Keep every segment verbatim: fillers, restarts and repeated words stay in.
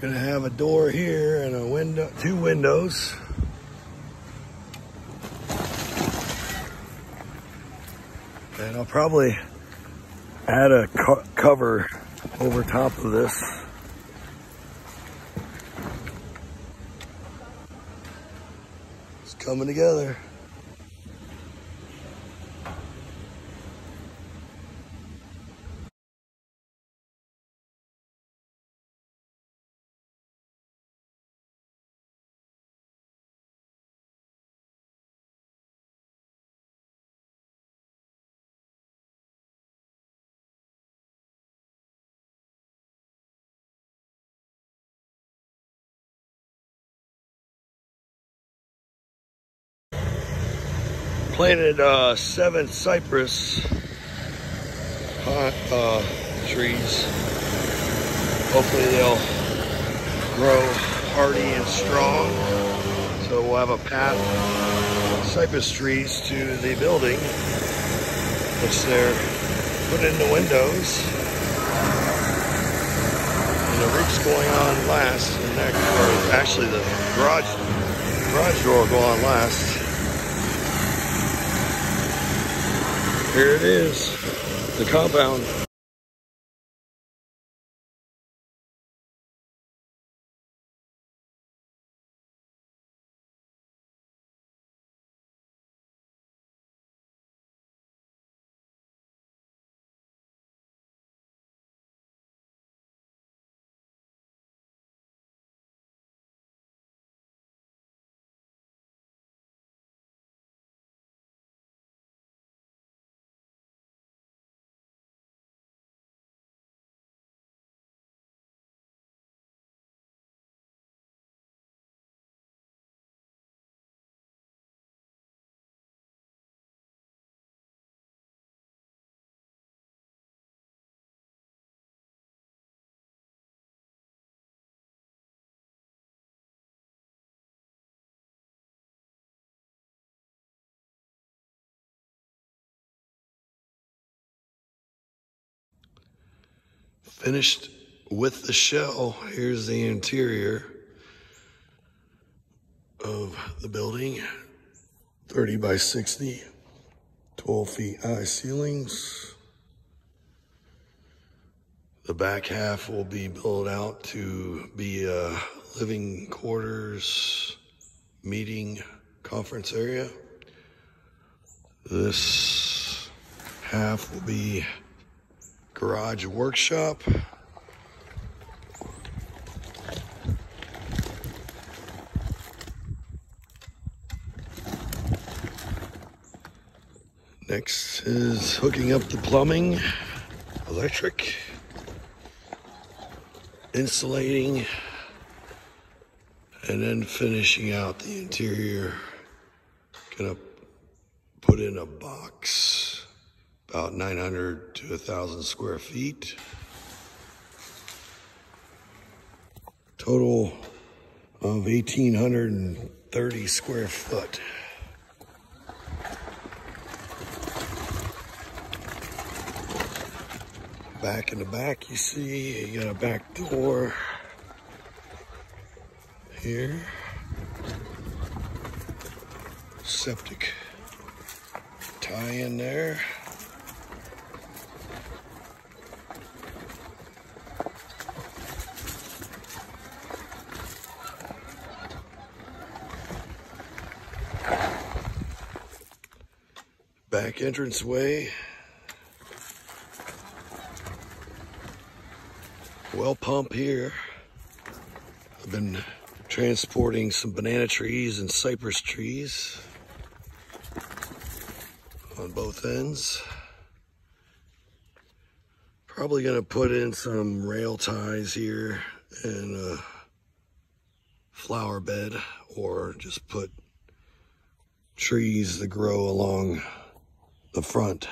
Gonna have a door here and a window, two windows. And I'll probably add a co cover over top of this. It's coming together. Planted uh, seven cypress uh, uh, trees. Hopefully they'll grow hardy and strong. So we'll have a path of cypress trees to the building, which they're put in the windows. And the roof's going on last, and that, or actually the garage, garage door will go on last. Here it is, the compound. Finished with the shell. Here's the interior of the building. thirty by sixty, twelve feet high ceilings. The back half will be built out to be a living quarters, meeting, conference area. This half will be garage workshop. Next is hooking up the plumbing, electric, insulating, and then finishing out the interior. Gonna put in a box, about nine hundred to one thousand square feet. Total of one thousand eight hundred thirty square foot. Back in the back, you see, you got a back door here. Septic tie in there. Back entranceway. Well pump here. I've been transporting some banana trees and cypress trees on both ends. Probably gonna put in some rail ties here and a flower bed, or just put trees that grow along the front.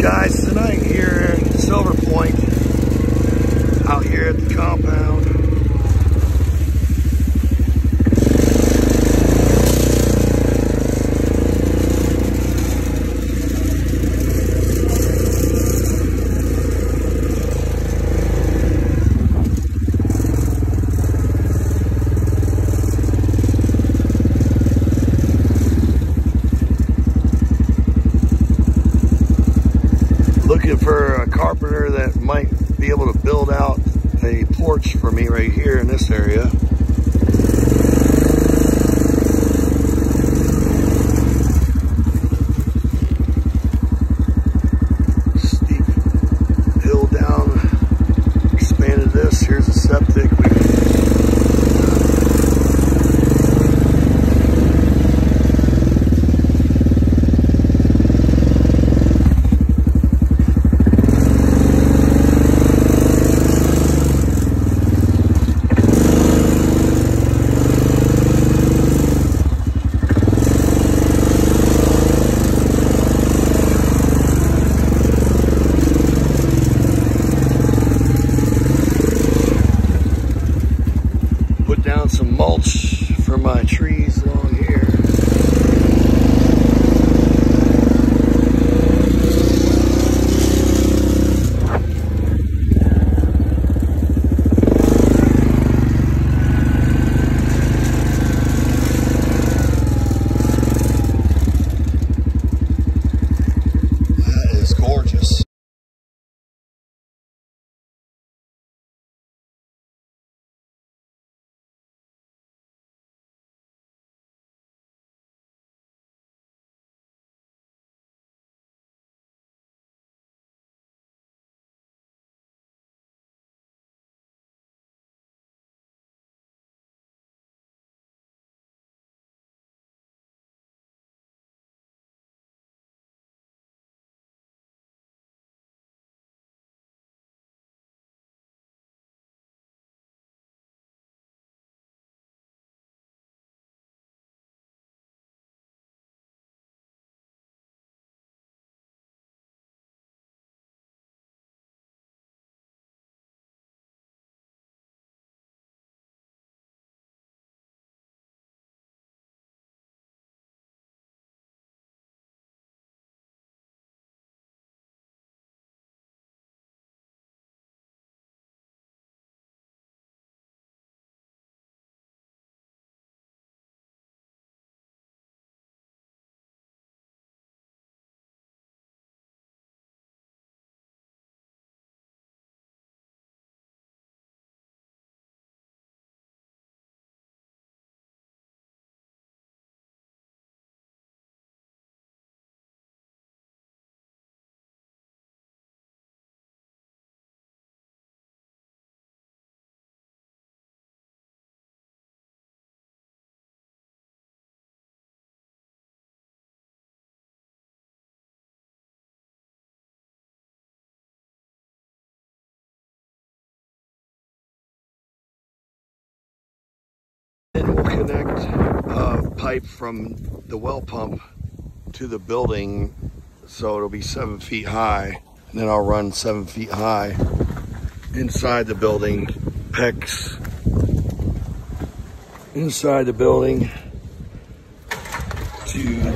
guys, tonight here in Silver Point, out here at the compound. Looking for a carpenter that might be able to build out a porch for me right here in this area. Steep hill down, expanded this. Here's a septic. Put down some mulch for my trees along here. That is gorgeous. And we'll connect a pipe from the well pump to the building, so it'll be seven feet high. And then I'll run seven feet high inside the building, P E X inside the building to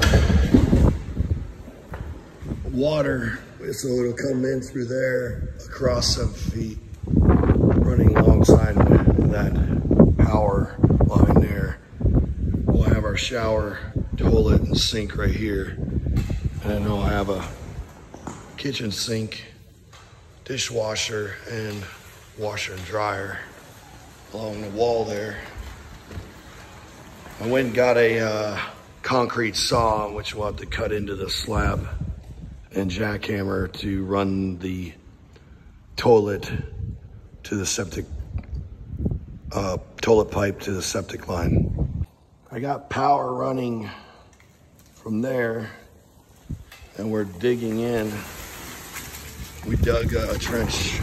water, so it'll come in through there across seven feet, running alongside that power line there. We'll have our shower, toilet, and sink right here. And then we'll have a kitchen sink, dishwasher, and washer and dryer along the wall there. I went and got a uh, concrete saw, which we'll have to cut into the slab, and jackhammer to run the toilet to the septic, uh, toilet pipe to the septic line. I got power running from there, and we're digging in. We dug a trench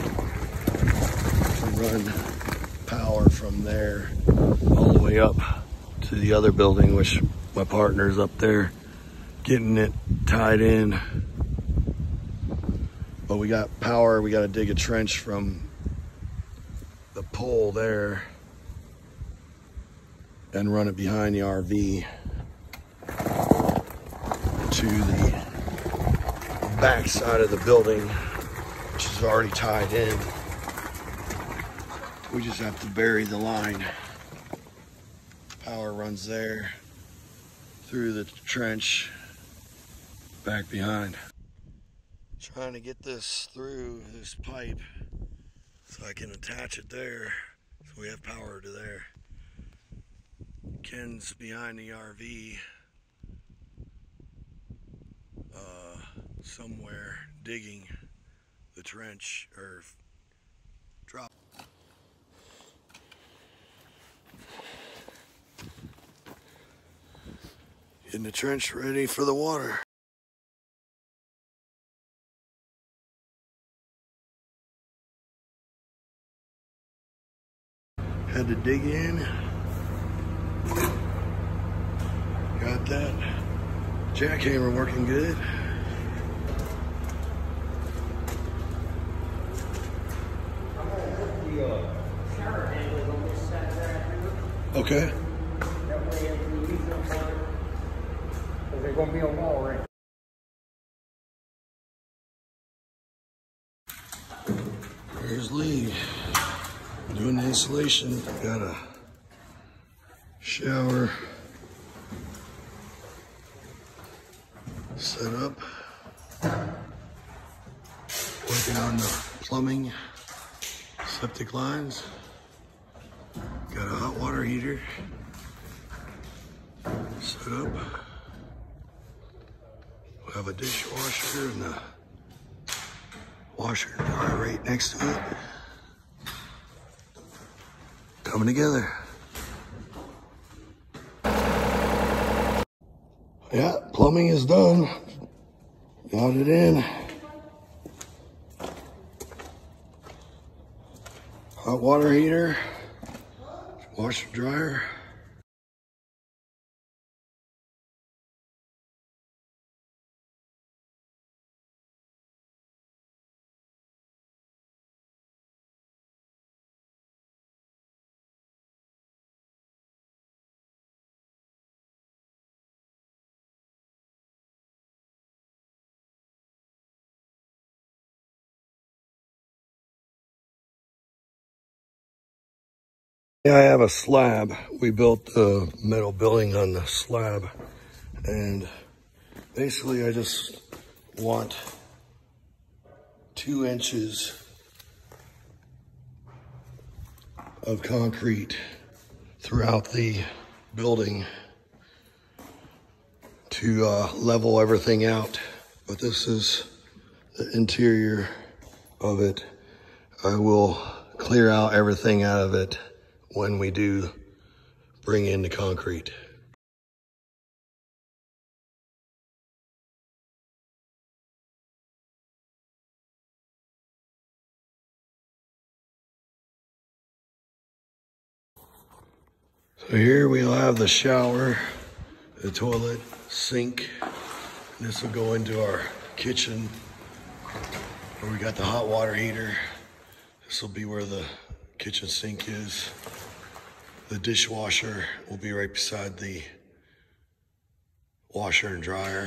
to run power from there all the way up to the other building, which my partner's up there getting it tied in. But we got power. We got to dig a trench from the pole there and run it behind the R V to the back side of the building, which is already tied in. We just have to bury the line. Power runs there through the trench back behind. Trying to get this through this pipe so I can attach it there so we have power to there. Ken's behind the R V uh, somewhere digging the trench or drop. Getting the trench ready for the water. Had to dig in. Got that jackhammer working good. I'm gonna put the uh, shower handles on this side there. Okay. That way if we use them for it, because they're gonna be on wall right. There's Lee doing the installation. Got a shower set up. Working on the plumbing, septic lines. Got a hot water heater set up. We have a dishwasher and a washer and dryer right next to it. Coming together. Yeah, plumbing is done. Got it in. Hot water heater, washer dryer. Yeah, I have a slab. We built the metal building on the slab, and basically I just want two inches of concrete throughout the building to uh, level everything out. But this is the interior of it. I will clear out everything out of it when we do bring in the concrete. So here we'll have the shower, the toilet, sink. This will go into our kitchen where we got the hot water heater. This will be where the kitchen sink is. The dishwasher will be right beside the washer and dryer.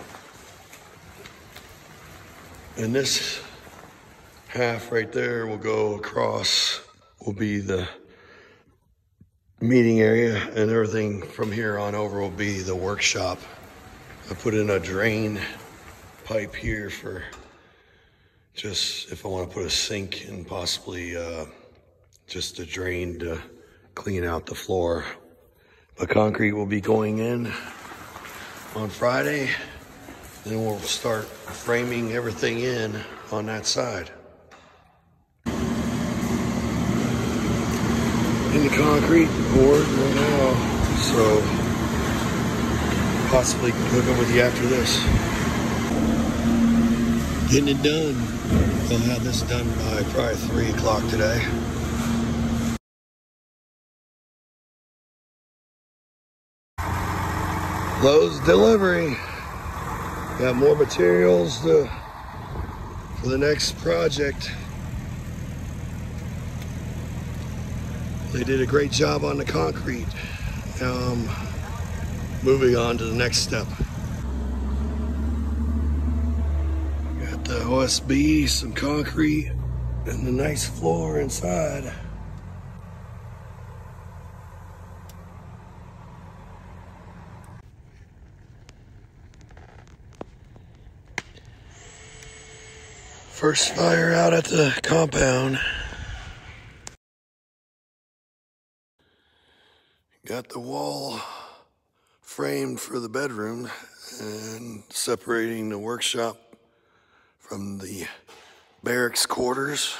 And this half right there will go across, will be the meeting area, and everything from here on over will be the workshop. I put in a drain pipe here for just if I want to put a sink and possibly uh, just a drain to clean out the floor. The concrete will be going in on Friday. Then we'll start framing everything in on that side. In the concrete board right now, so possibly hook up with you after this. Getting it done. I'll have this done by probably three o'clock today. Lowe's delivery. Got more materials to for the next project. They did a great job on the concrete. Now I'm moving on to the next step. Got the O S B, some concrete, and the nice floor inside. First fire out at the compound. Got the wall framed for the bedroom and separating the workshop from the barracks quarters.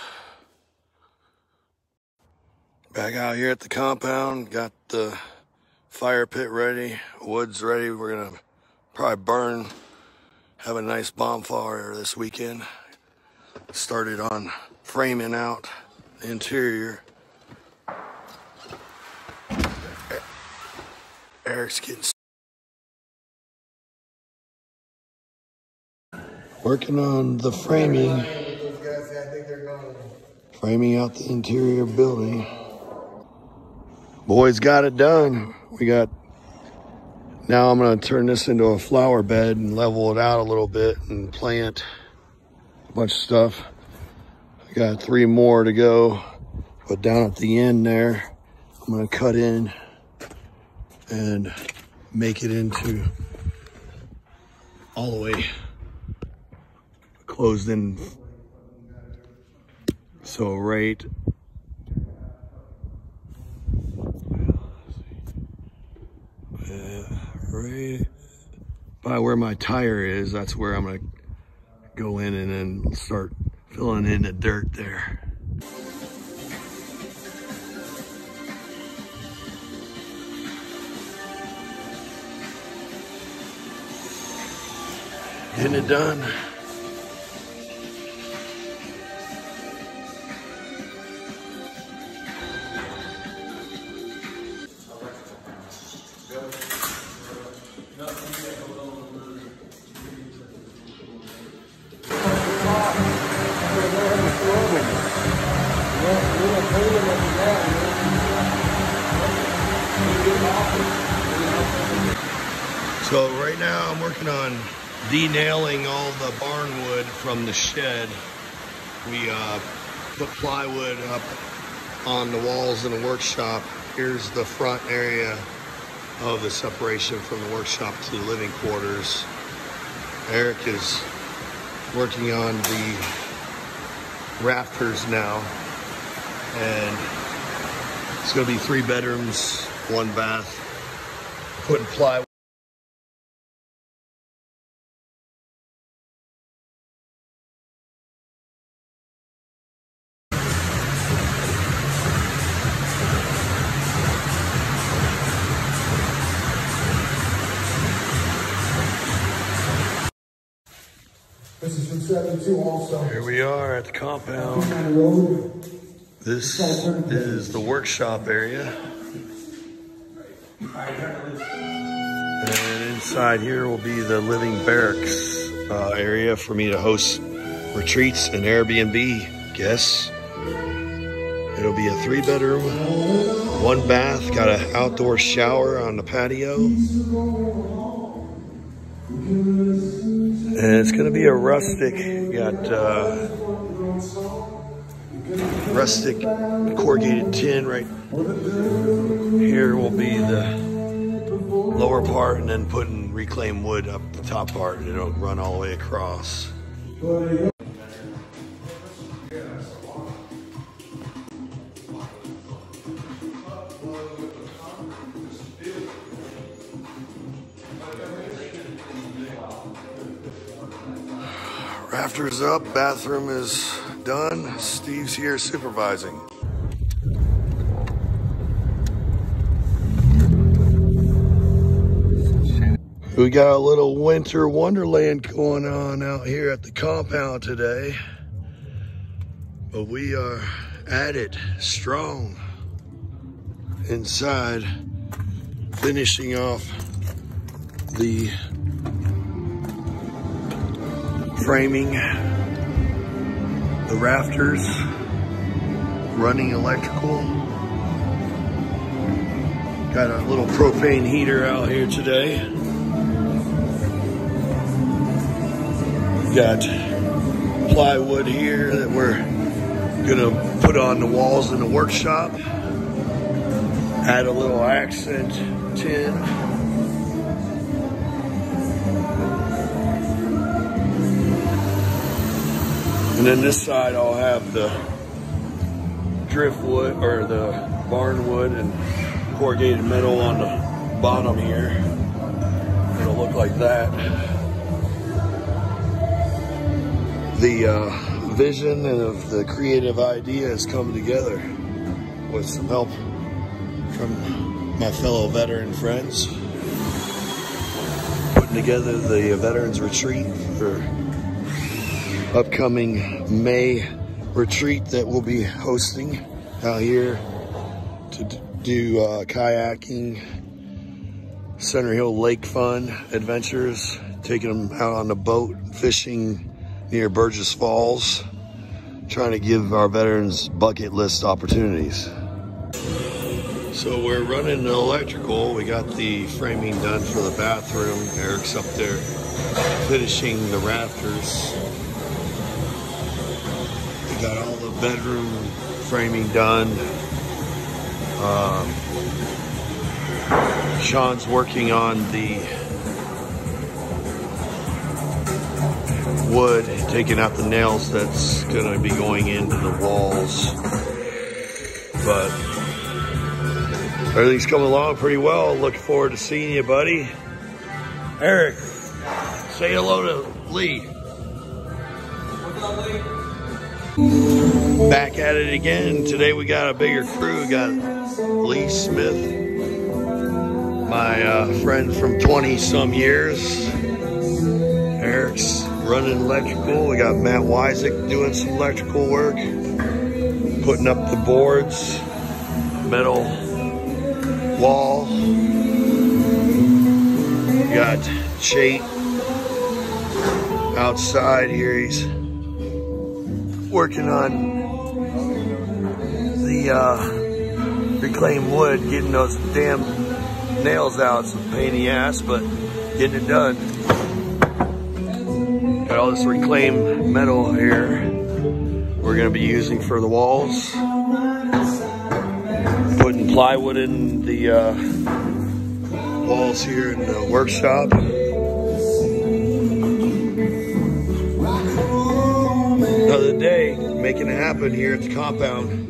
Back out here at the compound, got the fire pit ready, wood's ready. We're gonna probably burn, have a nice bonfire this weekend. Started on framing out the interior. Eric's getting working on the framing, framing out the interior building. Boys got it done. We got, now I'm gonna turn this into a flower bed and level it out a little bit and plant a bunch of stuff. I got three more to go, but down at the end there, I'm gonna cut in and make it into all the way closed in. So right, uh, right by where my tire is, that's where I'm gonna go in and then start filling in the dirt there. Getting it done. So right now I'm working on denailing all the barn wood from the shed. We uh, put plywood up on the walls in the workshop. Here's the front area of the separation from the workshop to the living quarters. Eric is working on the rafters now, and it's gonna be three bedrooms, one bath, putting plywood. This is from seventy-two also. Here we are at the compound. This is the workshop area. And inside here will be the living barracks uh, area for me to host retreats and Airbnb guests. It'll be a three bedroom, one bath, got an outdoor shower on the patio. And it's gonna be a rustic, got uh, rustic corrugated tin right here will be the lower part, and then putting reclaimed wood up the top part, and it'll run all the way across. Rafters up, bathroom is done. Steve's here supervising. We got a little winter wonderland going on out here at the compound today. But we are at it strong inside, finishing off the framing the rafters, running electrical. Got a little propane heater out here today. Got plywood here that we're gonna put on the walls in the workshop. Add a little accent tin. And then this side I'll have the driftwood or the barnwood and corrugated metal on the bottom here. It'll look like that. The uh, vision of the creative idea has come together with some help from my fellow veteran friends. Putting together the Veterans Retreat for upcoming May retreat that we'll be hosting out here to do uh, kayaking, Center Hill Lake Fun adventures, taking them out on the boat, fishing near Burgess Falls, trying to give our veterans bucket list opportunities. So we're running the electrical. We got the framing done for the bathroom. Eric's up there finishing the rafters. We got all the bedroom framing done. Um, Sean's working on the wood, taking out the nails that's going to be going into the walls. But everything's coming along pretty well. Looking forward to seeing you, buddy. Eric, say hello to Lee. What's up, Lee? Back at it again. Today we got a bigger crew. We got Lee Smith, my uh, friend from twenty some years. Eric's running electrical. We got Matt Wysick doing some electrical work, putting up the boards, metal wall. We got Chait outside here. He's working on the uh, reclaimed wood, getting those damn nails out. It's a pain in the ass, but getting it done. Got all this reclaimed metal here we're going to be using for the walls. Putting plywood in the uh, walls here in the workshop. Another day making it happen here at the compound.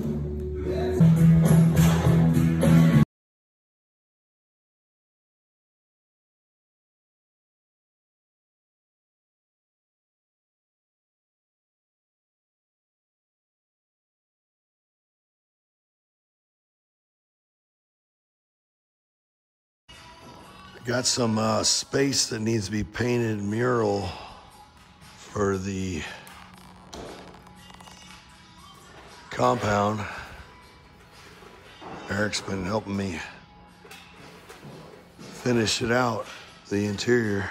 Got some uh, space that needs to be painted mural for the compound. Eric's been helping me finish it out, the interior.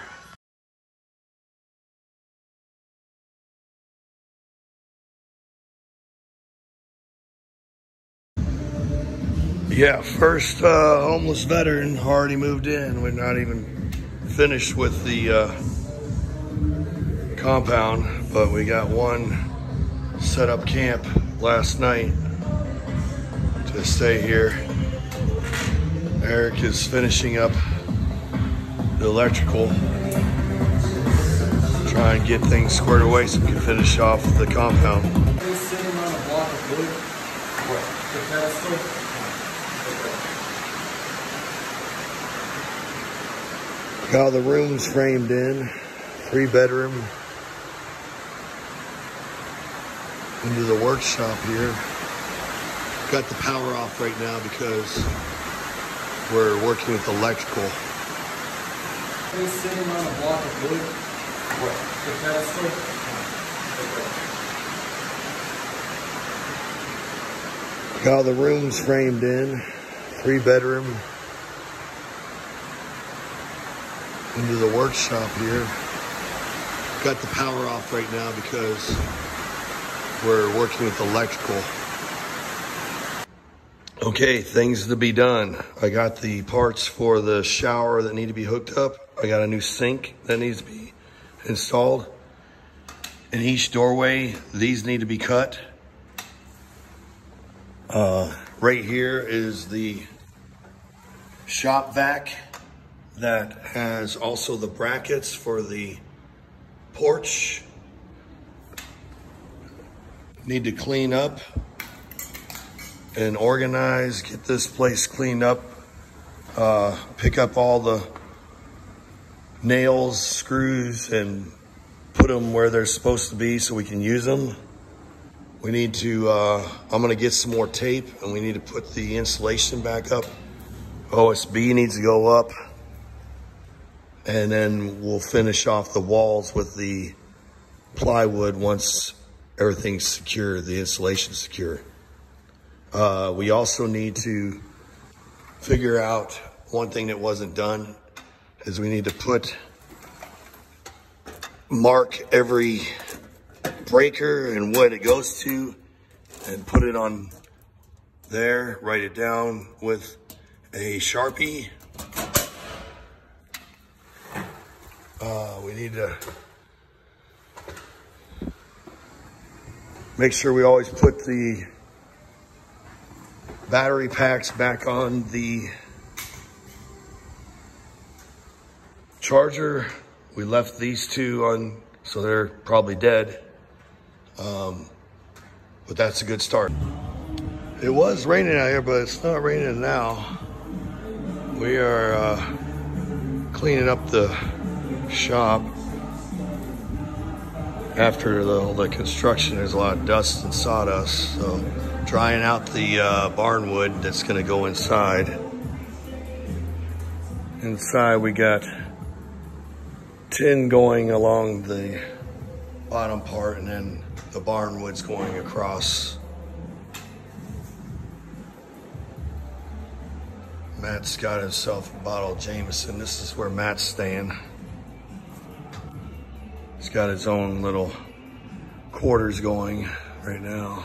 Yeah, first uh, homeless veteran already moved in. We're not even finished with the uh, compound, but we got one set up camp last night to stay here. Eric is finishing up the electrical, try and get things squared away so we can finish off the compound. Sitting on a block of wood. What? The pedestal? Got all the rooms framed in, three bedroom into the workshop here. Got the power off right now because we're working with electrical. He's sitting on a block of wood. What? The pedestal? Got all the rooms framed in, three bedroom into the workshop here. Got the power off right now because we're working with electrical. Okay, things to be done. I got the parts for the shower that need to be hooked up. I got a new sink that needs to be installed. In each doorway, these need to be cut. Uh, right here is the shop vac that has also the brackets for the porch. Need to clean up and organize, get this place cleaned up, uh, pick up all the nails, screws, and put them where they're supposed to be so we can use them. We need to, uh, I'm gonna get some more tape, and we need to put the insulation back up. O S B needs to go up, and then we'll finish off the walls with the plywood once everything's secure, the insulation's secure. Uh, we also need to figure out one thing that wasn't done is we need to put, mark every breaker and what it goes to and put it on there, write it down with a Sharpie. Uh, we need to make sure we always put the battery packs back on the charger. We left these two on, so they're probably dead. Um, but that's a good start. It was raining out here, but it's not raining now. We are uh, cleaning up the shop. After the, the construction, there's a lot of dust and sawdust, so drying out the uh, barn wood that's gonna go inside. Inside we got tin going along the bottom part, and then the barn wood's going across. Matt's got himself a bottle of Jameson. This is where Matt's staying. He's got his own little quarters going right now.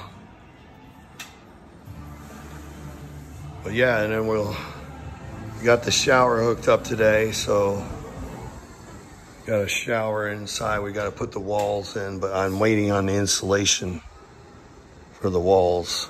But yeah, and then we'll, we got the shower hooked up today, so got a shower inside. We got to put the walls in, but I'm waiting on the insulation for the walls.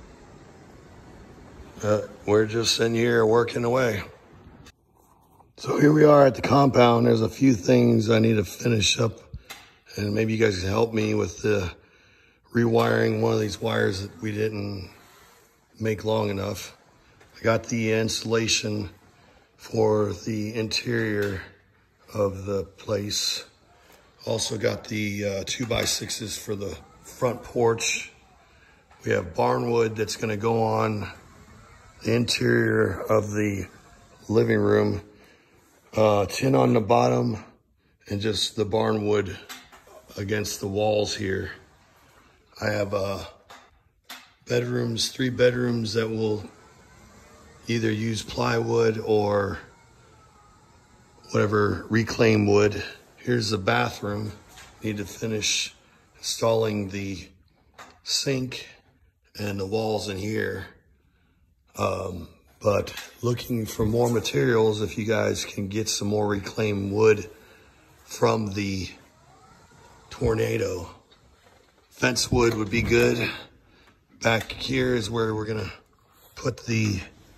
Uh, we're just in here working away. So here we are at the compound. There's a few things I need to finish up, and maybe you guys can help me with the rewiring one of these wires that we didn't make long enough. I got the insulation for the interior of the place. Also got the uh, two by sixes for the front porch. We have barn wood that's gonna go on the interior of the living room. Uh, tin on the bottom and just the barn wood against the walls here. I have uh, bedrooms, three bedrooms that will either use plywood or whatever reclaimed wood. Here's the bathroom. Need to finish installing the sink and the walls in here. Um, but looking for more materials, if you guys can get some more reclaimed wood from the tornado. Fence wood would be good. Back here is where we're gonna put the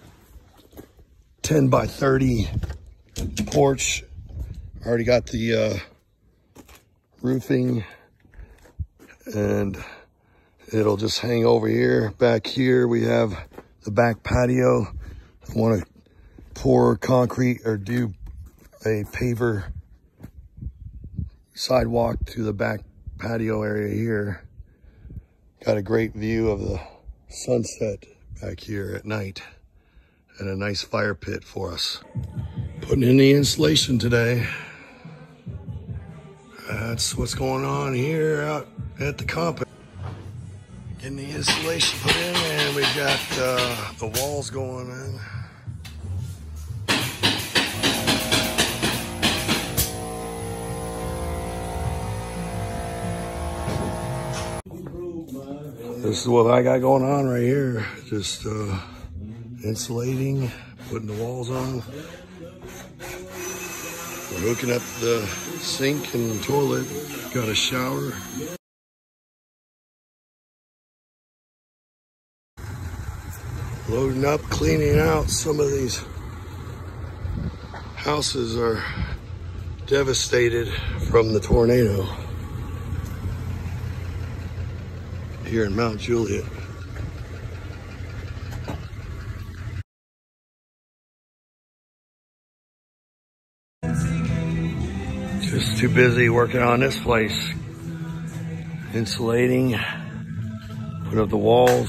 ten by thirty porch. Already got the uh, roofing, and it'll just hang over here. Back here we have the back patio. I want to pour concrete or do a paver sidewalk to the back patio area here. Got a great view of the sunset back here at night, and a nice fire pit for us. Putting in the insulation today. That's what's going on here out at the compound. Getting the insulation put in, and we've got uh, the walls going in. This is what I got going on right here. Just uh, insulating, putting the walls on. We're hooking up the sink and toilet. Got a shower. Loading up, cleaning out. Some of these houses are devastated from the tornado here in Mount Juliet. Just too busy working on this place. Insulating, putting up the walls.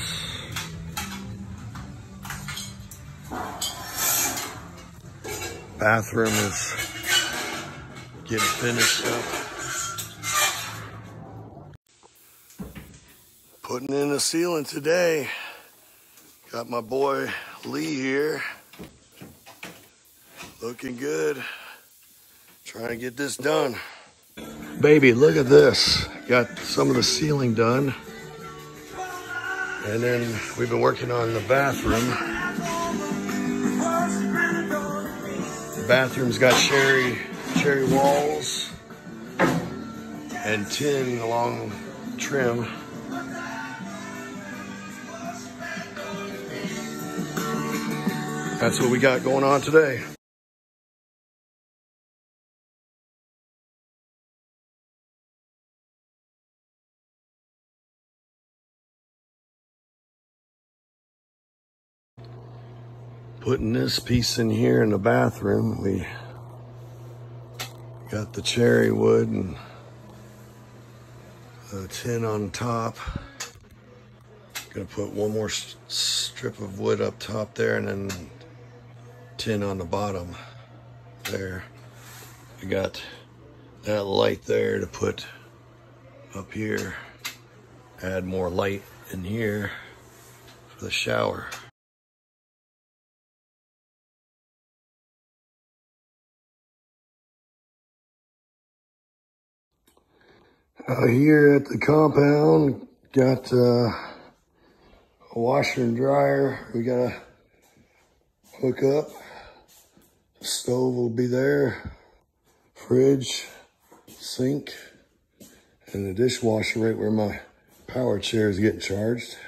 Bathroom is getting finished up. Putting in the ceiling today. Got my boy Lee here. Looking good. Trying to get this done. Baby, look at this. Got some of the ceiling done. And then we've been working on the bathroom. The bathroom's got cherry, cherry walls and tin along trim. That's what we got going on today. Putting this piece in here in the bathroom. We got the cherry wood and the tin on top. Gonna put one more strip of wood up top there and then tin on the bottom there. We got that light there to put up here. Add more light in here for the shower. Out here at the compound, got uh, a washer and dryer. We gotta hook up. The stove will be there. Fridge, sink, and the dishwasher right where my power chair is getting charged.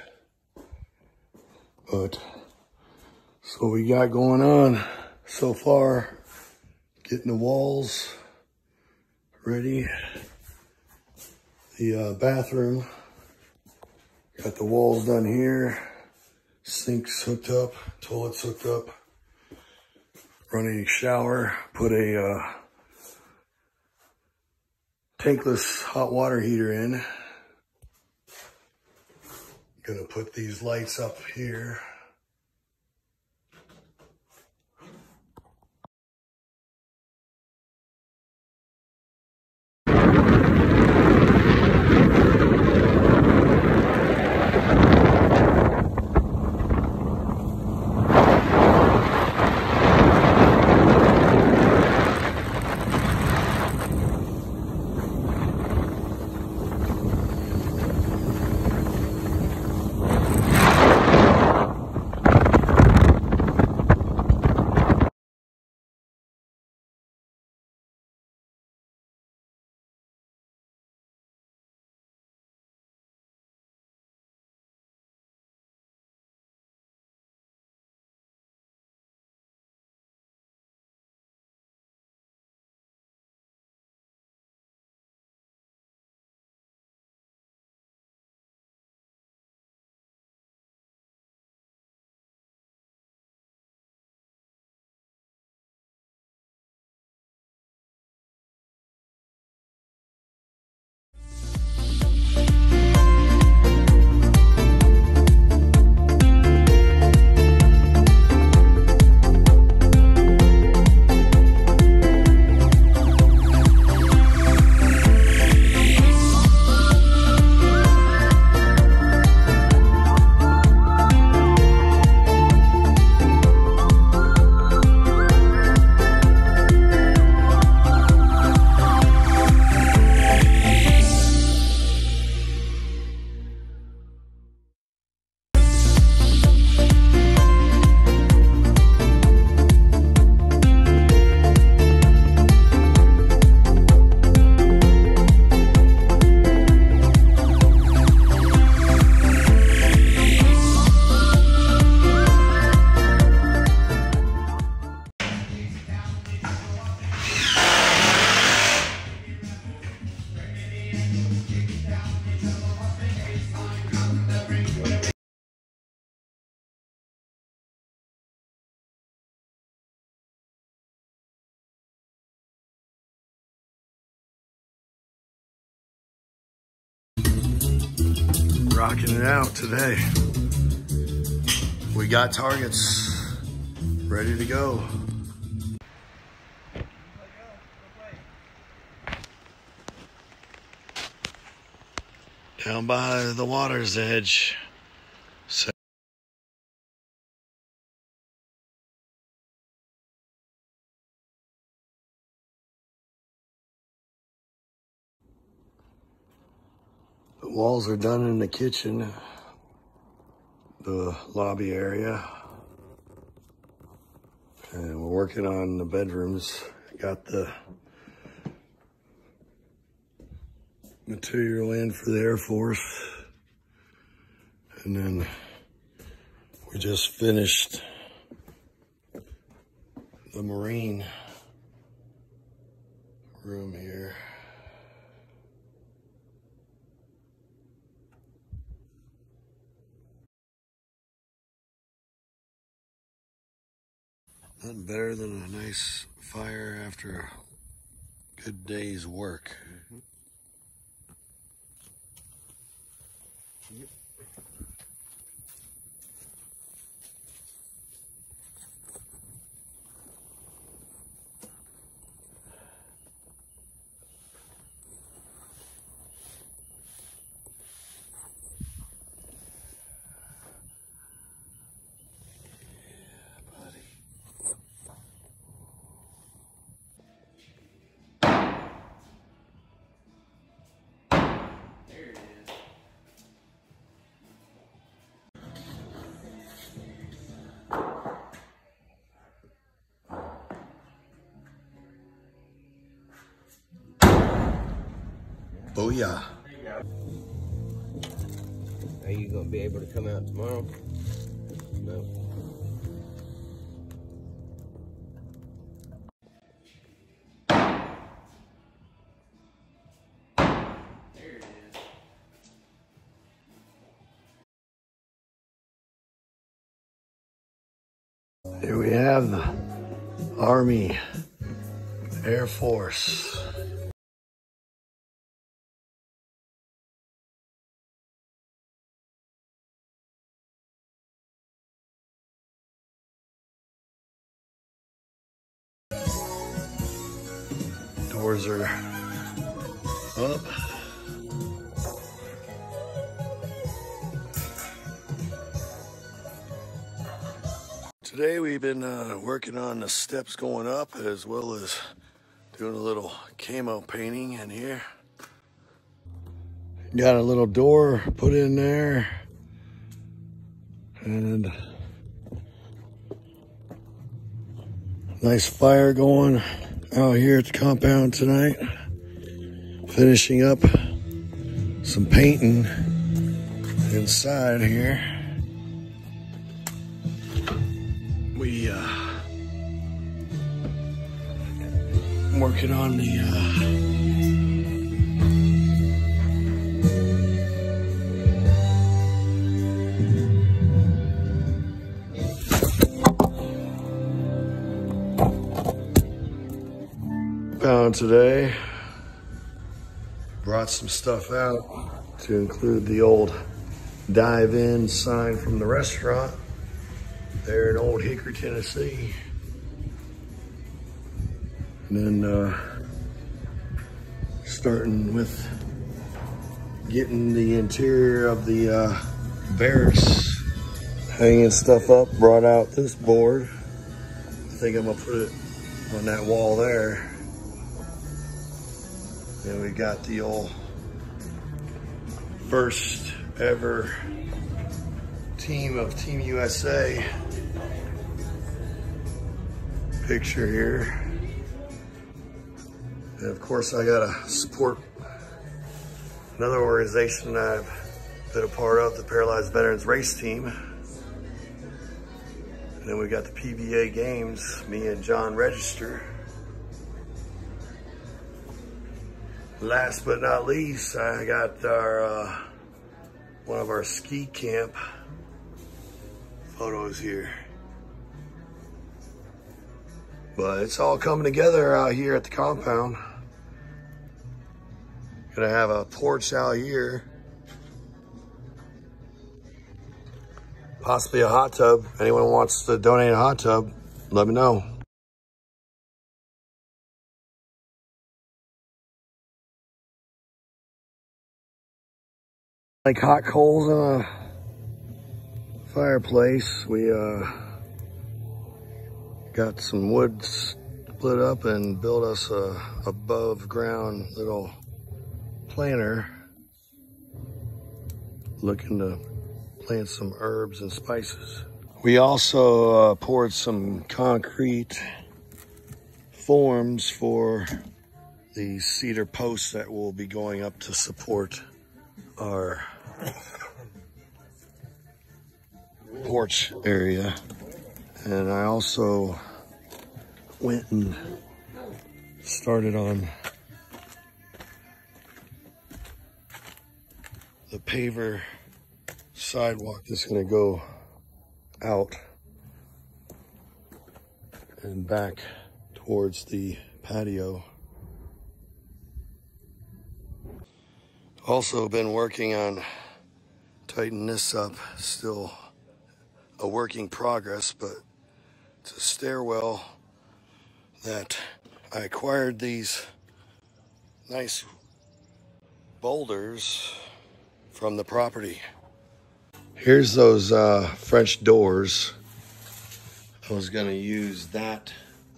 But that's what we got going on so far. Getting the walls ready. The uh, bathroom, got the walls done here, sinks hooked up, toilets hooked up, running a shower, put a uh, tankless hot water heater in. Gonna put these lights up here. rocking it out today. We got targets ready to go. Down by the water's edge. So the walls are done in the kitchen, the lobby area, and we're working on the bedrooms. Got the material in for the Air Force, and then we just finished the Marine room here. Nothing better than a nice fire after a good day's work. Yep. Oh yeah. Are you gonna be able to come out tomorrow? No. There it is. Here we have the Army Air Force. Doors are up. Today we've been uh, working on the steps going up, as well as doing a little camo painting in here. Got a little door put in there, and nice fire going out here at the compound tonight. Finishing up some painting inside here. We uh working on the uh pound today. Brought some stuff out to include the old dive in sign from the restaurant there in Old Hickory, Tennessee. And then uh, starting with getting the interior of the uh, barracks, hanging stuff up. Brought out this board. I think I'm gonna put it on that wall there. Then we got the old first ever team of Team U S A picture here. And of course I gotta support another organization I've been a part of, the Paralyzed Veterans Race Team. And then we got the P V A Games, me and John Register. Last but not least, I got our uh, one of our ski camp photos here. But it's all coming together out here at the compound. Gonna have a porch out here possibly a hot tub. Anyone wants to donate a hot tub, let me know. Like hot coals in a fireplace. We uh, got some wood split up and built us a above ground little planter. Looking to plant some herbs and spices. We also uh, poured some concrete forms for the cedar posts that will be going up to support our porch area. And I also went and started on the paver sidewalk that's gonna go out and back towards the patio. Also been working on tightening this up, still a work in progress, but it's a stairwell that I acquired these nice boulders from the property. Here's those uh, French doors. I was gonna use that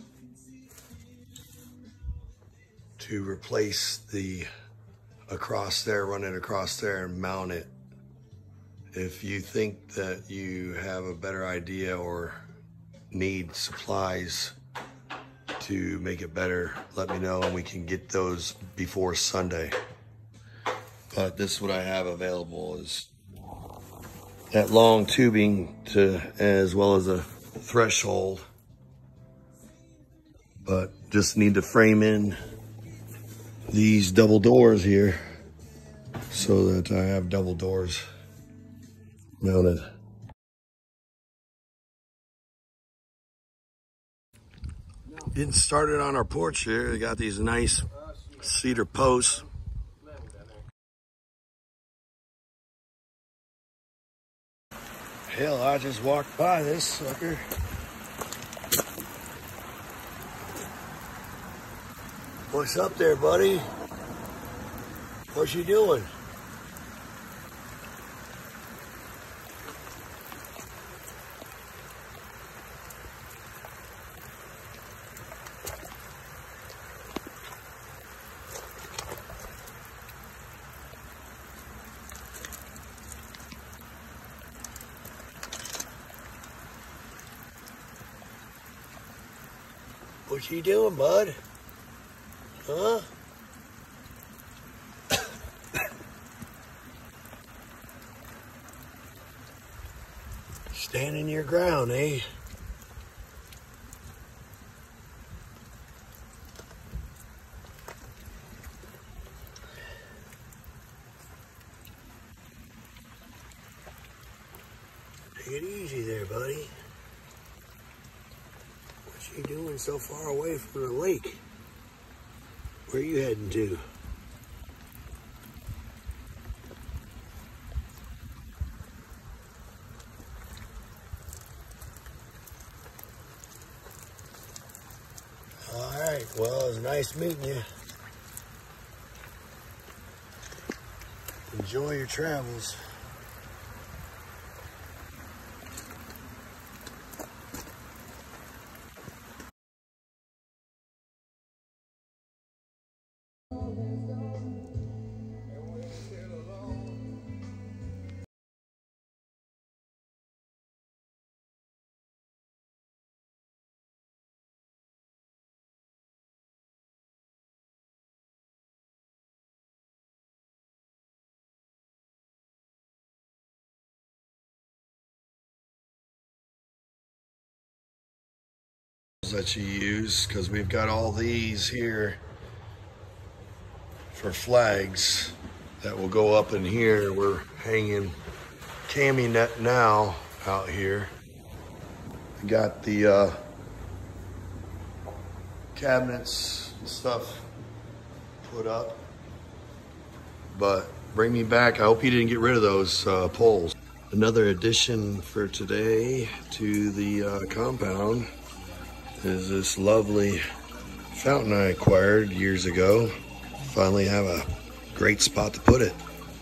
to replace the across there, run it across there and mount it. If you think that you have a better idea or need supplies to make it better, let me know and we can get those before Sunday. But this is what I have available, is that long tubing to, as well as a threshold. But just need to frame in these double doors here so that I have double doors mounted. Getting started on our porch here. We got these nice cedar posts. Hell, I just walked by this sucker. What's up there, buddy? What you doing? What you doing, bud? Huh? Standing your ground, eh? Take it easy there, buddy. What you doing so far away from the lake? Where are you heading to? All right, well, it was nice meeting you. Enjoy your travels. That you use, because we've got all these here for flags that will go up in here. We're hanging cami net now out here. We got the uh, cabinets and stuff put up, but bring me back. I hope you didn't get rid of those uh, poles. Another addition for today to the uh, compound is this lovely fountain I acquired years ago. Finally have a great spot to put it.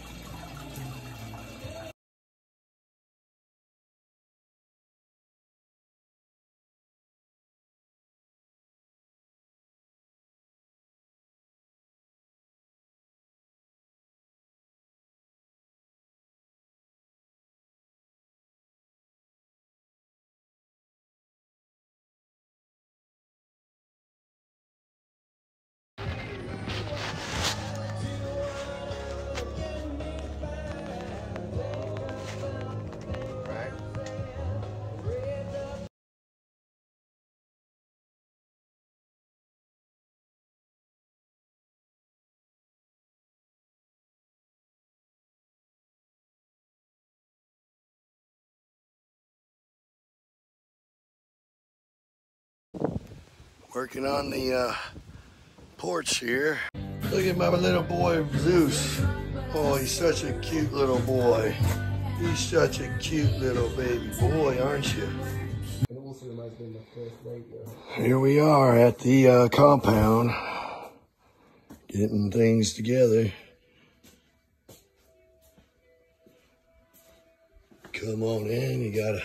Working on the uh, porch here. Look at my little boy Zeus. Oh, he's such a cute little boy. He's such a cute little baby boy, aren't you? And it also reminds me of my first radio. Here we are at the uh, compound, getting things together. Come on in, you got a,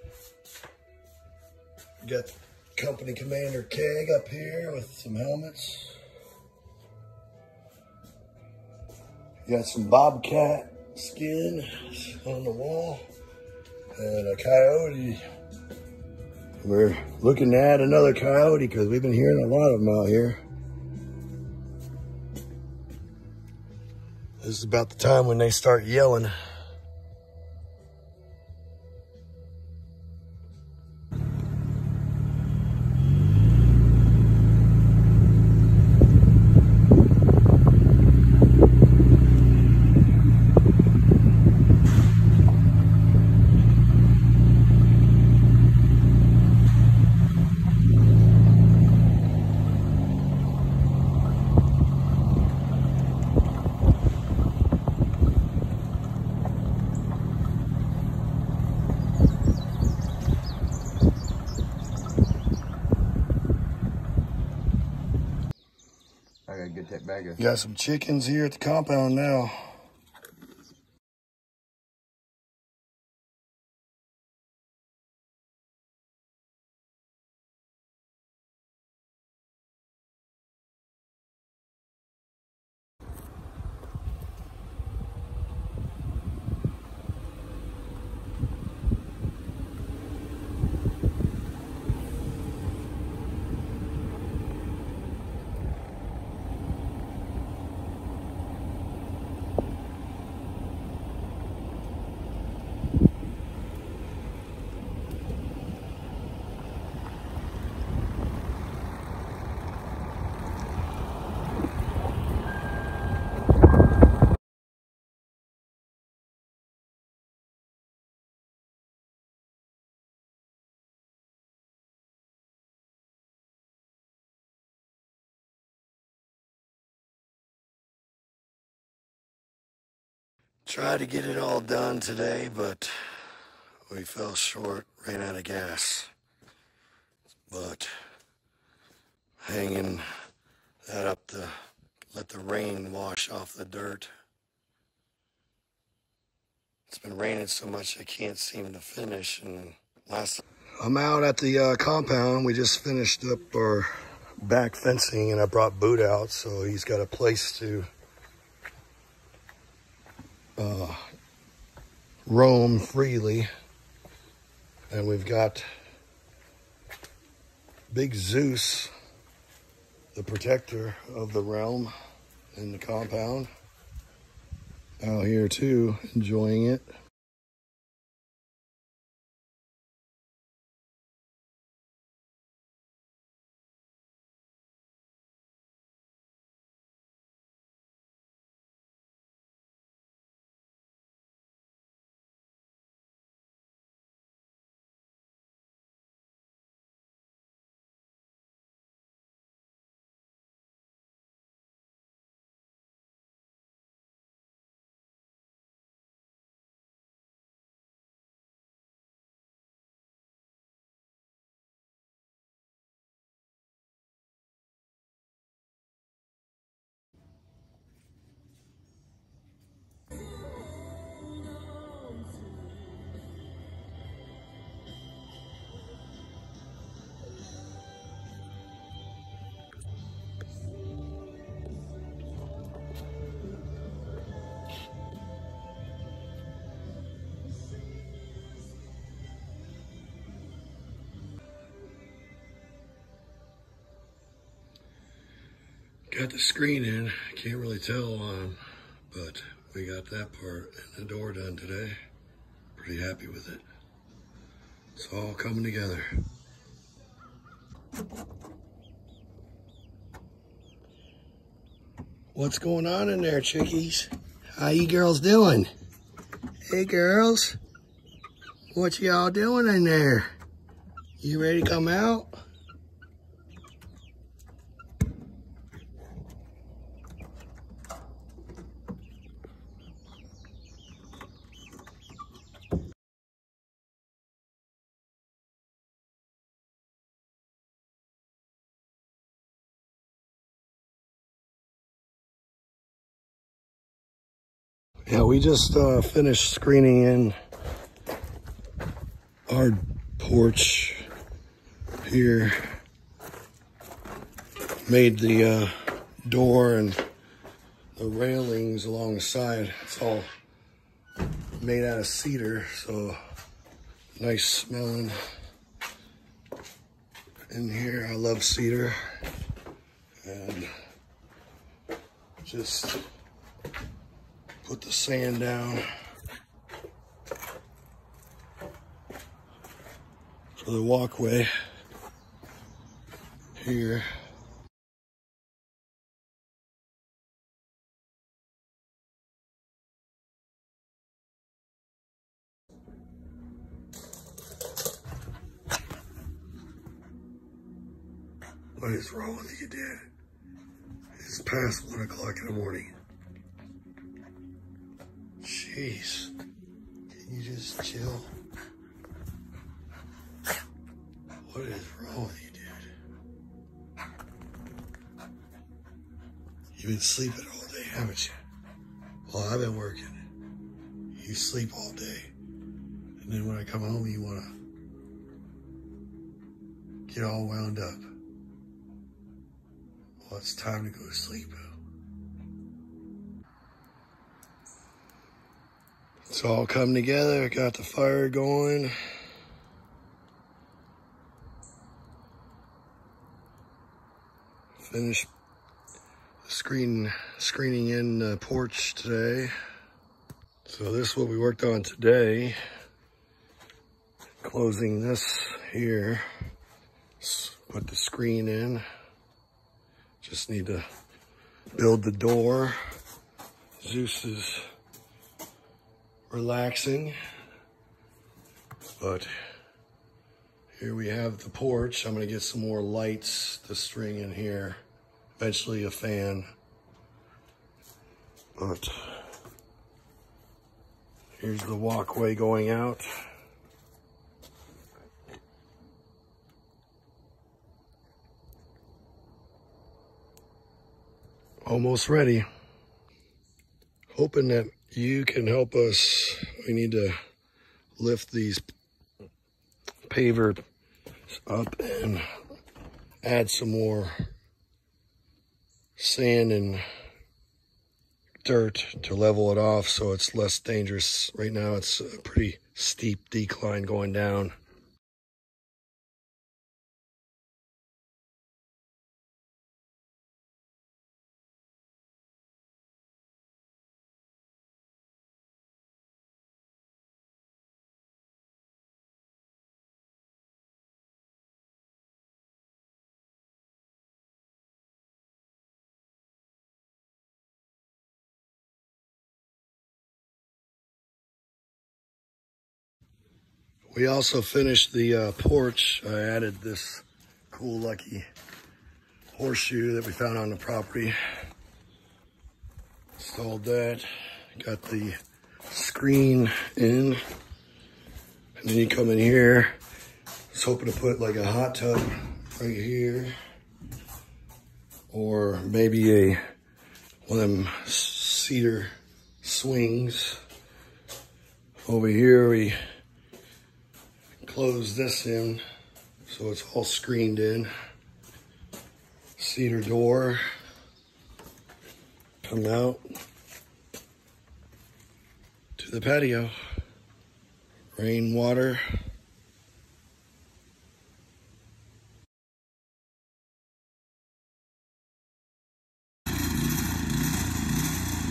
you got Company Commander Keg up here with some helmets. You got some bobcat skin on the wall and a coyote. We're looking to add another coyote because we've been hearing a lot of them out here. This is about the time when they start yelling. I gotta get that bag of. Got some chickens here at the compound now. Tried to get it all done today, but we fell short, ran out of gas. But hanging that up to let the rain wash off the dirt. It's been raining so much I can't seem to finish. And last I'm out at the uh, compound. We just finished up our back fencing, and I brought Boot out, so he's got a place to uh, roam freely. And we've got Big Zeus, the protector of the realm in the compound, out here too, enjoying it. Got the screen in, can't really tell on, but we got that part and the door done today. Pretty happy with it. It's all coming together. What's going on in there, chickies? How you girls doing? Hey girls, what y'all doing in there? You ready to come out? Yeah, we just uh, finished screening in our porch here. Made the uh, door and the railings along the side. It's all made out of cedar, so nice smelling in here. I love cedar. And just put the sand down for the walkway here. What is wrong with you, Dad? It's past one o'clock in the morning. Jeez, can you just chill? What is wrong with you, dude? You've been sleeping all day, haven't you? Well, I've been working. You sleep all day. And then when I come home, you want to get all wound up. Well, it's time to go to sleep. It's all come together. Got the fire going. Finished screen, screening in the porch today. So this is what we worked on today. Closing this here. Let's put the screen in. Just need to build the door. Zeus is relaxing, but here we have the porch. I'm gonna get some more lights to string in here, eventually a fan, but here's the walkway going out. Almost ready. Hoping that you can help us. We need to lift these paver up and add some more sand and dirt to level it off so it's less dangerous. Right now it's a pretty steep decline going down. We also finished the uh, porch. I added this cool Lucky horseshoe that we found on the property. Installed that. Got the screen in. And then you come in here. I was hoping to put like a hot tub right here. Or maybe a one of them cedar swings. Over here we close this in so it's all screened in. Cedar door. Come out to the patio. Rain water.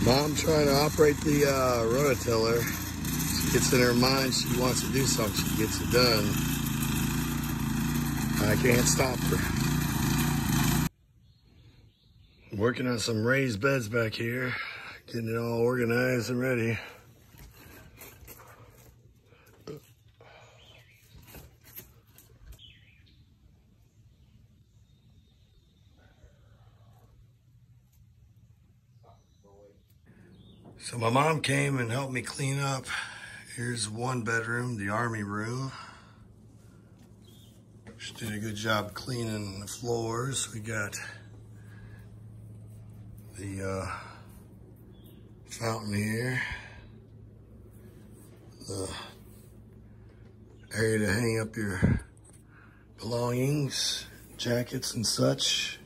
Mom trying to operate the uh, rototiller. She gets in her mind she wants to do something, she gets it done. I can't stop her. Working on some raised beds back here, getting it all organized and ready. So my mom came and helped me clean up. Here's one bedroom, the army room. She did a good job cleaning the floors. We got the uh, fountain here, the area to hang up your belongings, jackets and such.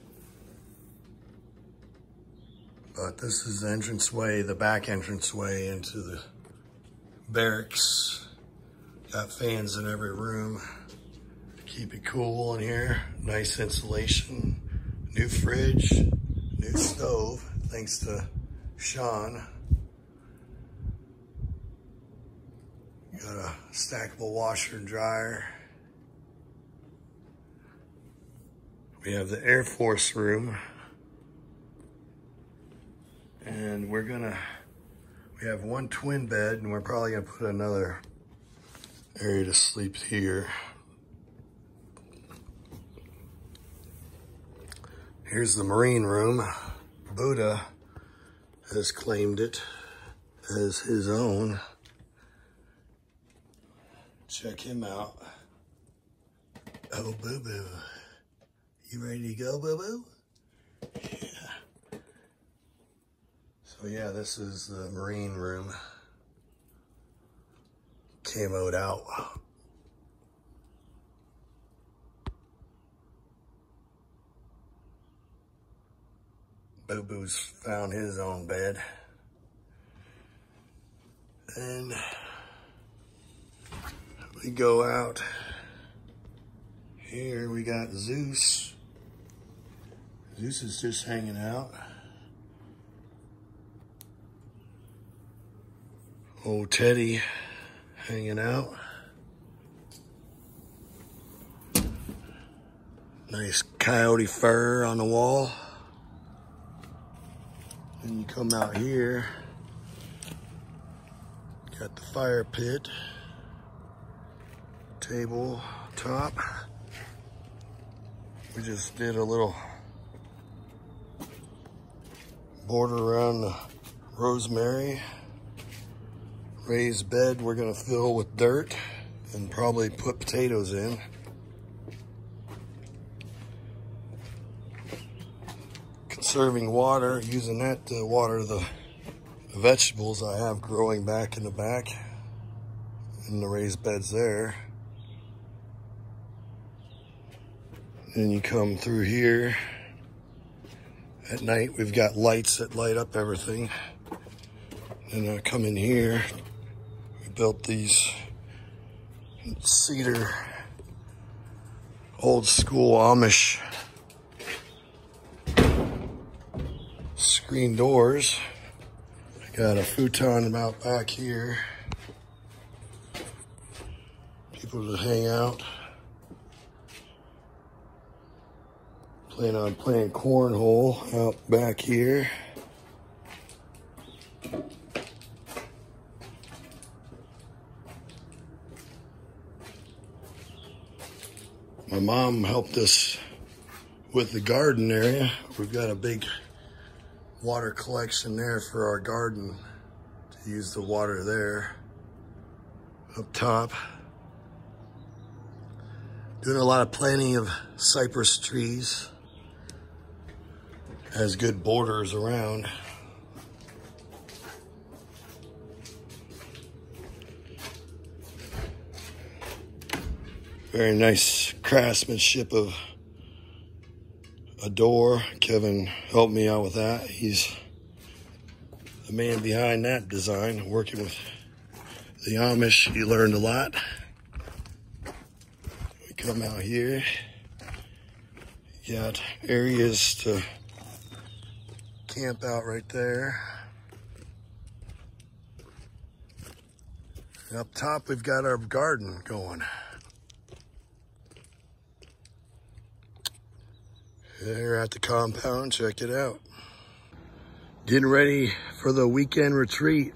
But this is the entranceway, the back entranceway into the barracks. Got fans in every room to keep it cool in here. Nice insulation, new fridge, new stove, thanks to Sean. Got a stackable washer and dryer. We have the Air Force room. And we're gonna, we have one twin bed and we're probably gonna put another area to sleep here. Here's the Marine room. Buddha has claimed it as his own. Check him out. Oh, boo-boo. You ready to go, boo-boo? Yeah. So yeah, this is the Marine room. Camoed out. Boo Boo's found his own bed. And we go out. Here we got Zeus. Zeus is just hanging out. Old Teddy hanging out. Nice coyote fur on the wall. Then you come out here, got the fire pit, table top. We just did a little border around the rosemary. Raised bed we're gonna fill with dirt and probably put potatoes in. Conserving water, using that to water the vegetables I have growing back in the back in the raised beds there. Then you come through here. At night we've got lights that light up everything. And I come in here. We built these cedar, old school Amish screen doors. I got a futon out back here. People to hang out. Plan on playing cornhole out back here. My mom helped us with the garden area. We've got a big water collection there for our garden to use the water there. Up top. Doing a lot of planting of cypress trees. Has good borders around. Very nice craftsmanship of a door. Kevin helped me out with that. He's the man behind that design. Working with the Amish, he learned a lot. We come out here. Got areas to camp out right there. Up top, we've got our garden going. Here at the compound, check it out. Getting ready for the weekend retreat.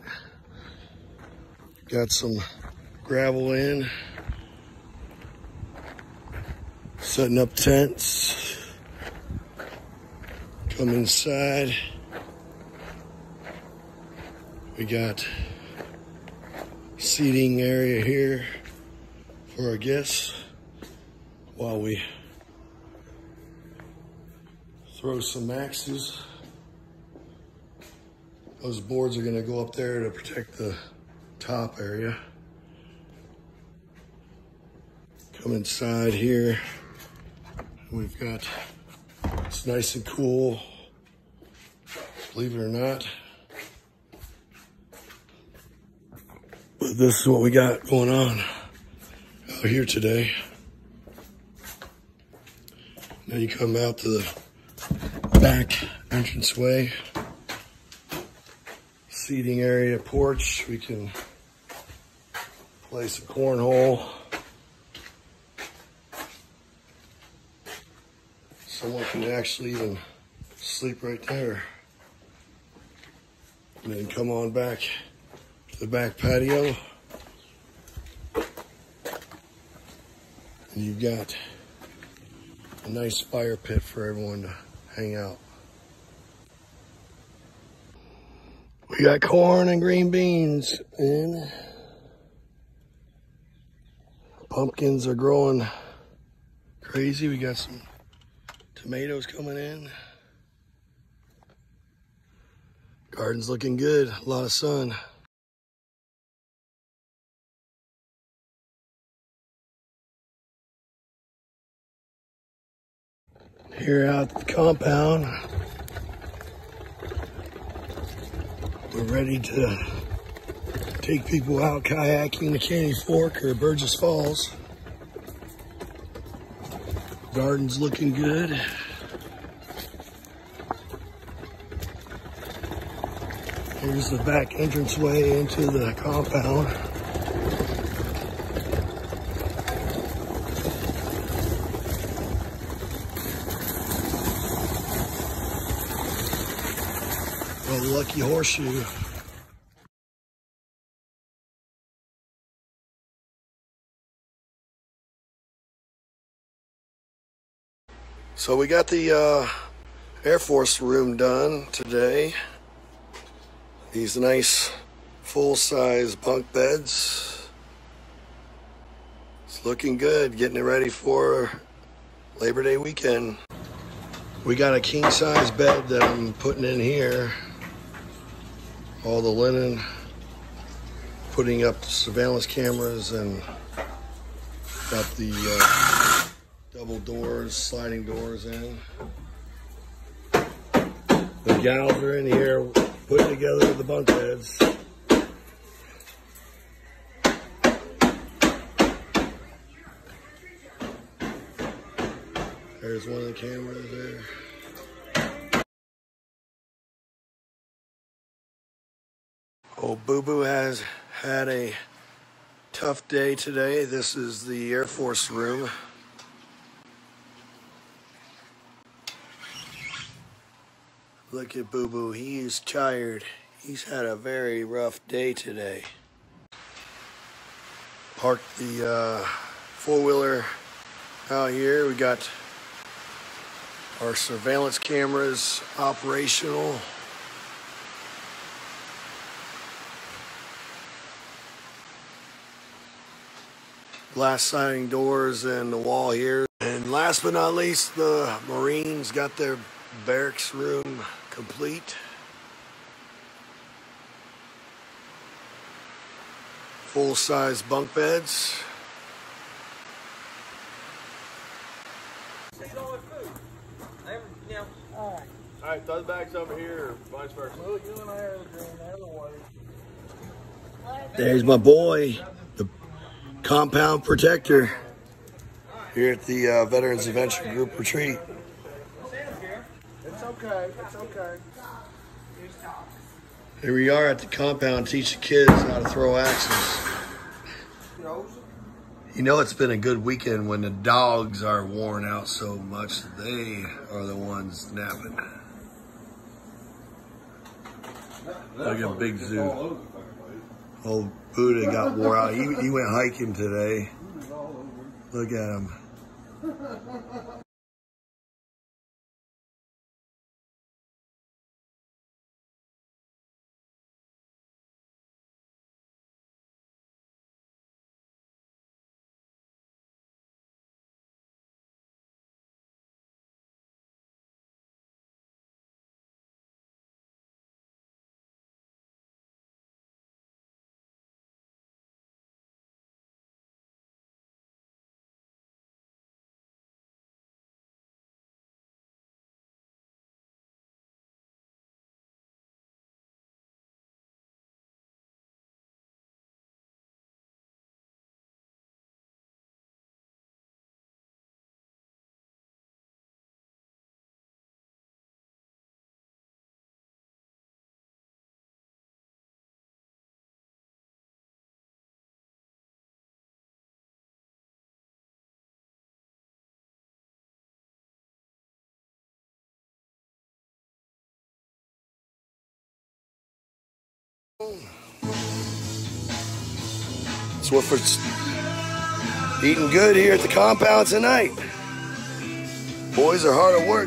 Got some gravel in. Setting up tents. Come inside. We got seating area here for our guests while we throw some axes. Those boards are gonna go up there to protect the top area. Come inside here. We've got, it's nice and cool, believe it or not. But this is what we got going on out here today. Now you come out to the back entranceway, seating area, porch. We can play some cornhole. Someone can actually even sleep right there. And then come on back to the back patio. And you've got a nice fire pit for everyone to hang out. We got corn and green beans in. Pumpkins are growing crazy. We got some tomatoes coming in. Garden's looking good, a lot of sun. Here out at the compound, we're ready to take people out kayaking to Caney Fork or Burgess Falls. Garden's looking good. Here's the back entranceway into the compound. Well, the Lucky Horseshoe. So we got the uh, Air Force room done today. These nice full-size bunk beds. It's looking good, getting it ready for Labor Day weekend. We got a king-size bed that I'm putting in here. All the linen, putting up surveillance cameras, and got the uh, double doors, sliding doors in. The gals are in here putting together the bunk beds. There's one of the cameras there. Old Boo Boo has had a tough day today. This is the Air Force room. Look at Boo Boo, he is tired. He's had a very rough day today. Parked the uh, four-wheeler out here. We got our surveillance cameras operational. Glass sliding doors and the wall here. And last but not least, the Marines got their barracks room complete. Full-size bunk beds. All right, throw the bags over here, or vice versa. Well, you and I are agreeing otherwise. There's my boy, the compound protector, here at the uh, Veterans Adventure Group retreat. It's okay, it's okay. Here we are at the compound teaching kids how to throw axes. You know, it's been a good weekend when the dogs are worn out so much. They are the ones napping. Look at Big Zoo. Old Buddha got wore out. He, he went hiking today. Look at him. Swiffer's eating good here at the compound tonight. Boys are hard at work.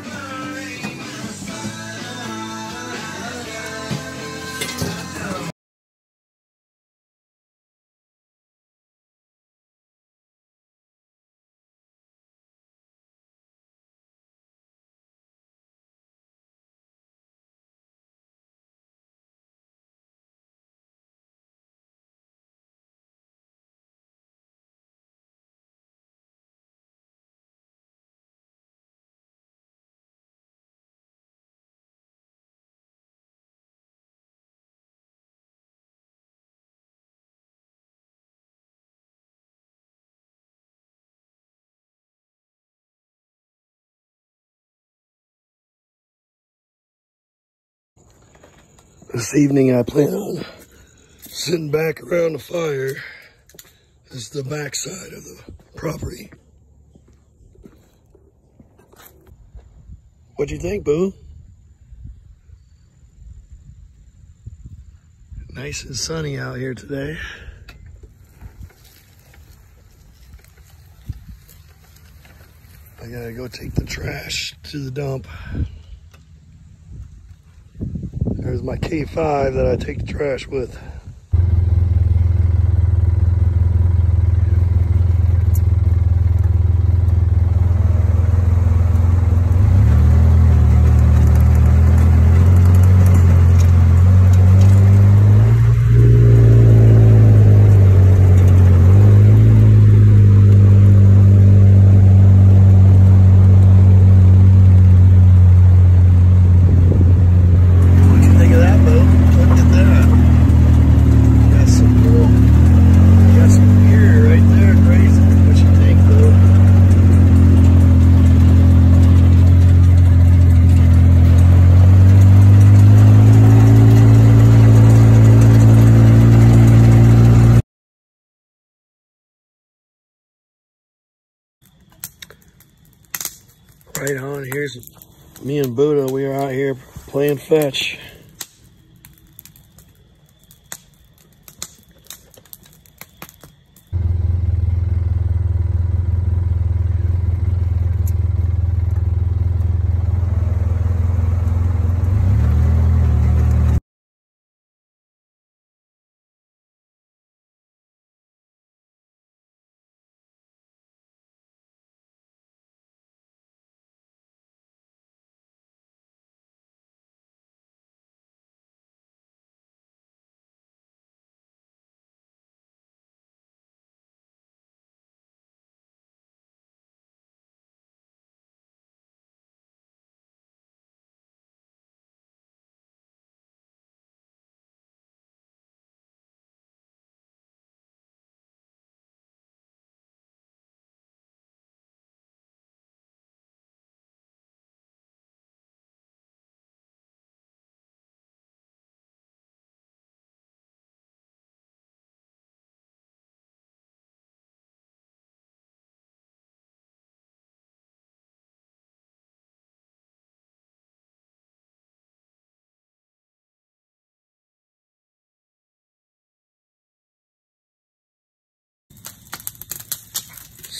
This evening I plan on sitting back around the fire. This is the back side of the property. What'd you think, Boo? Nice and sunny out here today. I gotta go take the trash to the dump. There's my K five that I take the trash with. Right on, here's me and Buddha. We are out here playing fetch.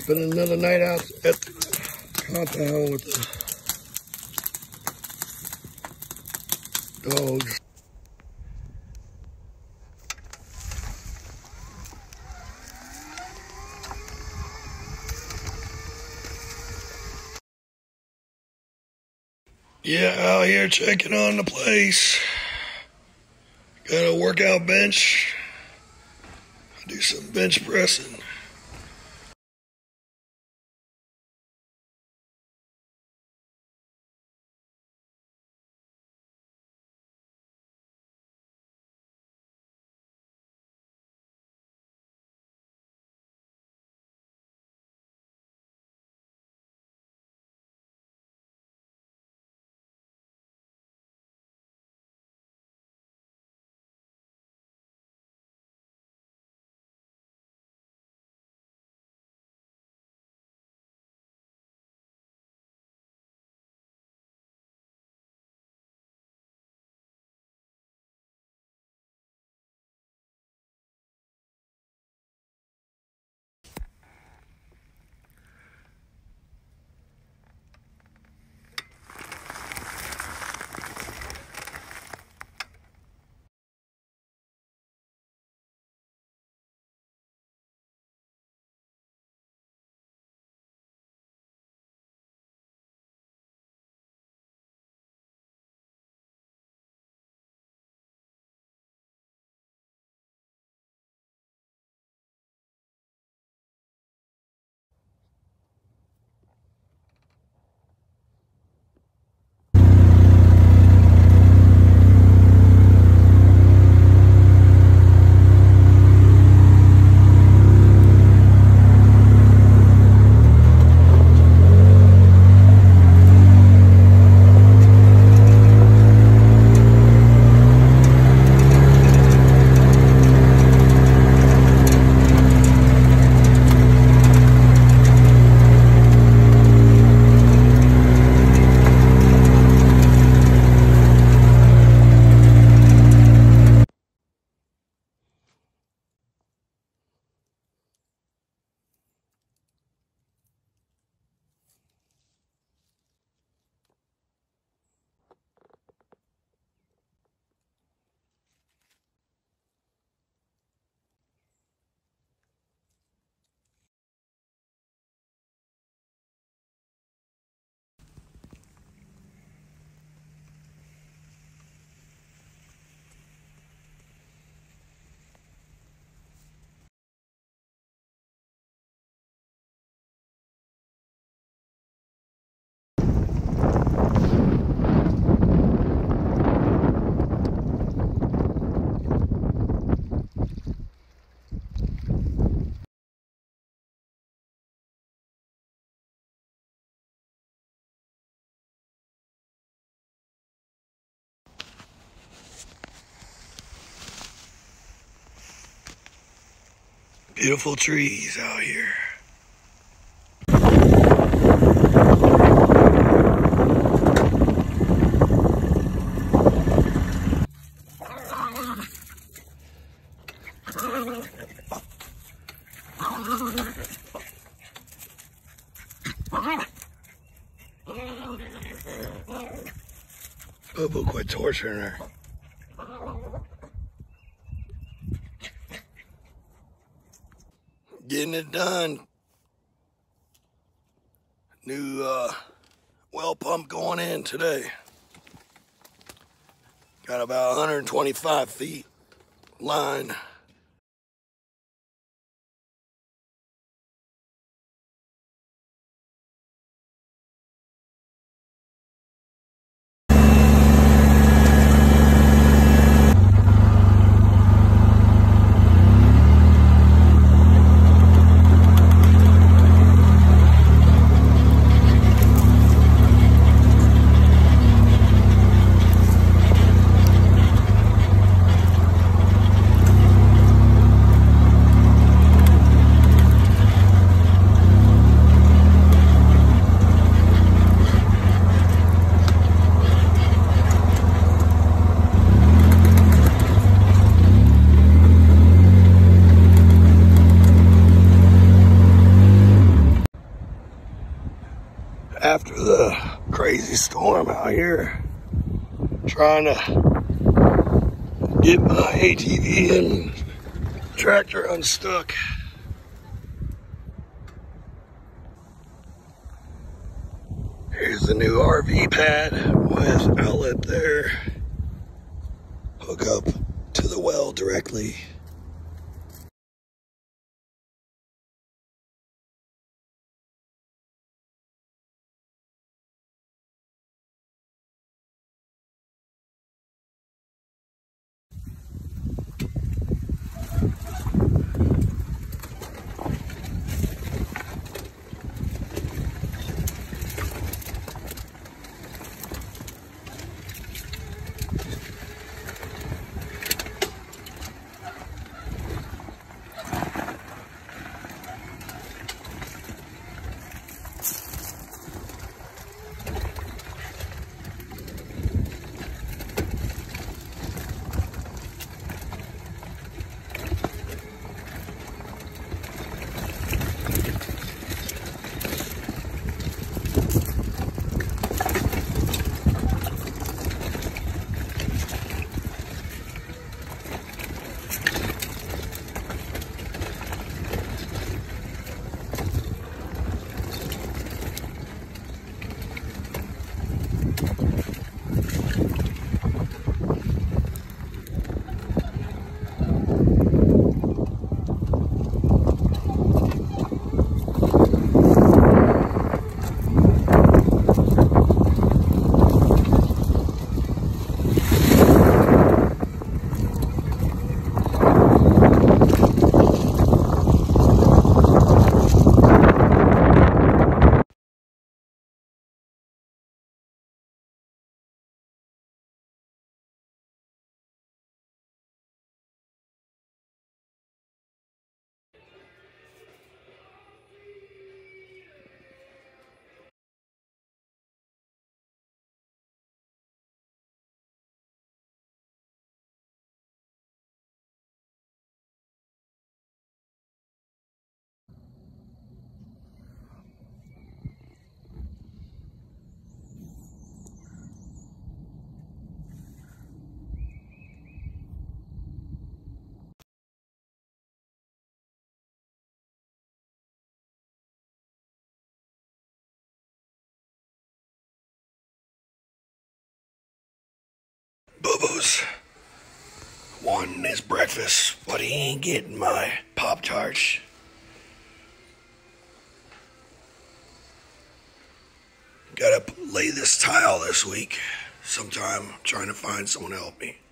Spending another night out at the compound with the dogs. Yeah, out here checking on the place. Got a workout bench. Do some bench pressing. Beautiful trees out here. Bobo, quit torturing her. Getting it done. New uh, well pump going in today. Got about one hundred twenty-five feet line. crazy storm out here. Trying to get my A T V and tractor unstuck. Here's the new R V pad with outlet there. Hook up to the well directly. Bubba's wanting his breakfast, but he ain't getting my Pop-Tarts. Gotta lay this tile this week. Sometime I'm trying to find someone to help me.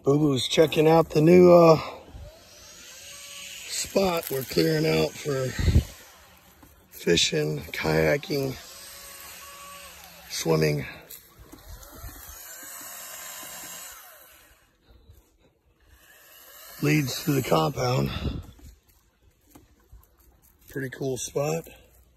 Boo Boo's checking out the new uh, spot we're clearing out for fishing, kayaking, swimming. Leads to the compound. Pretty cool spot.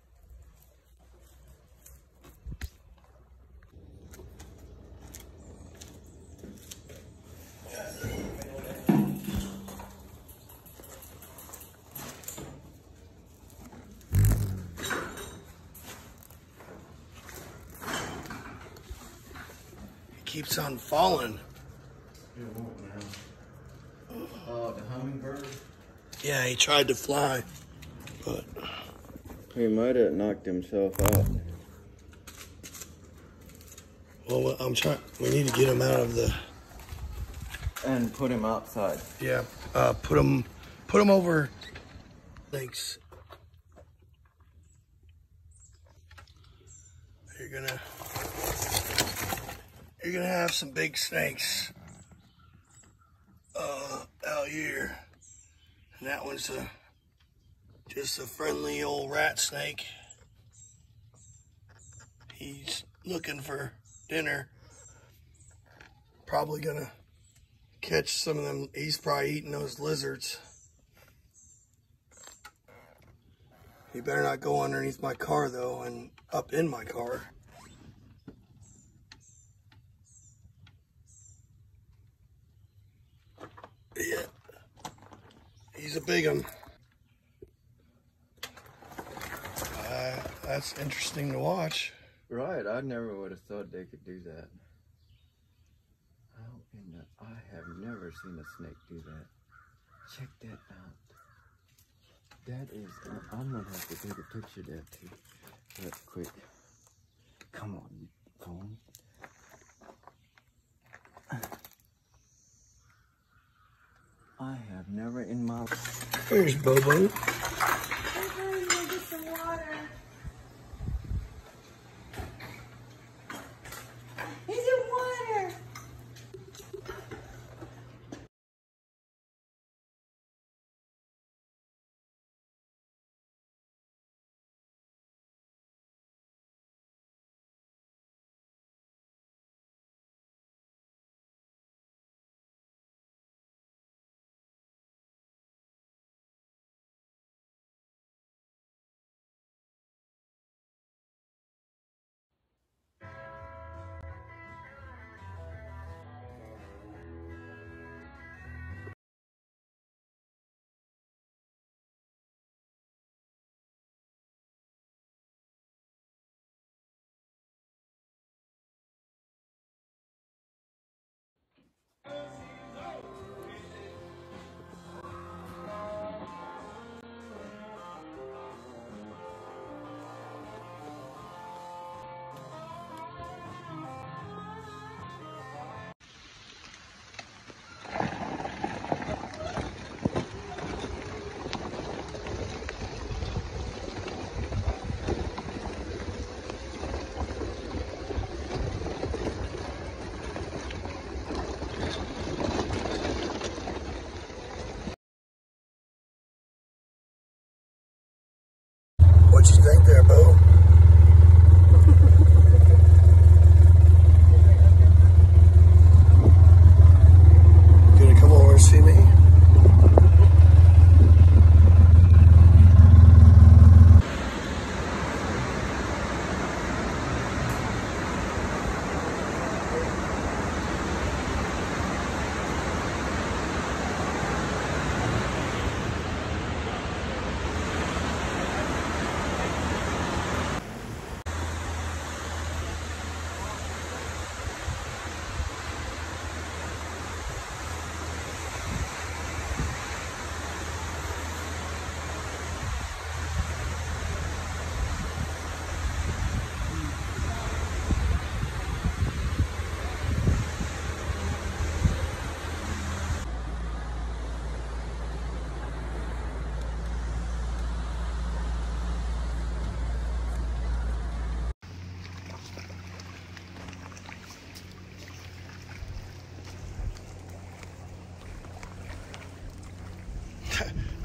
Keeps on falling. Oh, the hummingbird? Yeah, he tried to fly, but He might have knocked himself out. well, I'm trying. We need to get him out of the. And put him outside. Yeah, uh, put him, put him over. Thanks. You're gonna, you're gonna have some big snakes uh, out here, and that one's a just a friendly old rat snake. He's looking for dinner. Probably gonna catch some of them. He's probably eating those lizards. He better not go underneath my car though, and up in my car. Yeah, he's a big one. Uh, that's interesting to watch. Right, I never would have thought they could do that. How in the... I have never seen a snake do that. Check that out. That is... I- I'm gonna have to take a picture of that too. Real quick. Come on, you phone. I have never in my... There's Bobo.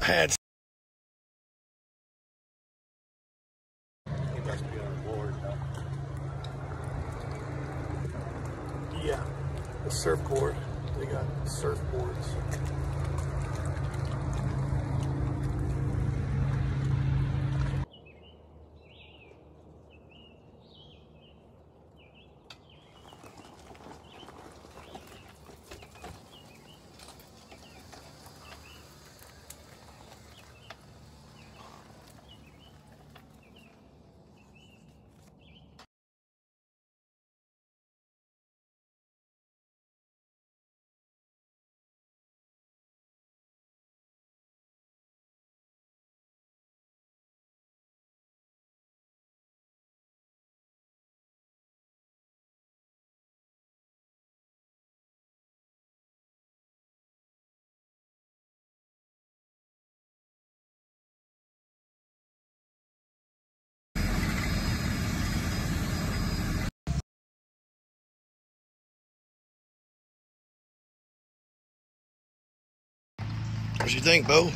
had. He must be on board, huh? Yeah, the surfboard. They got surfboards. What you think, Bo?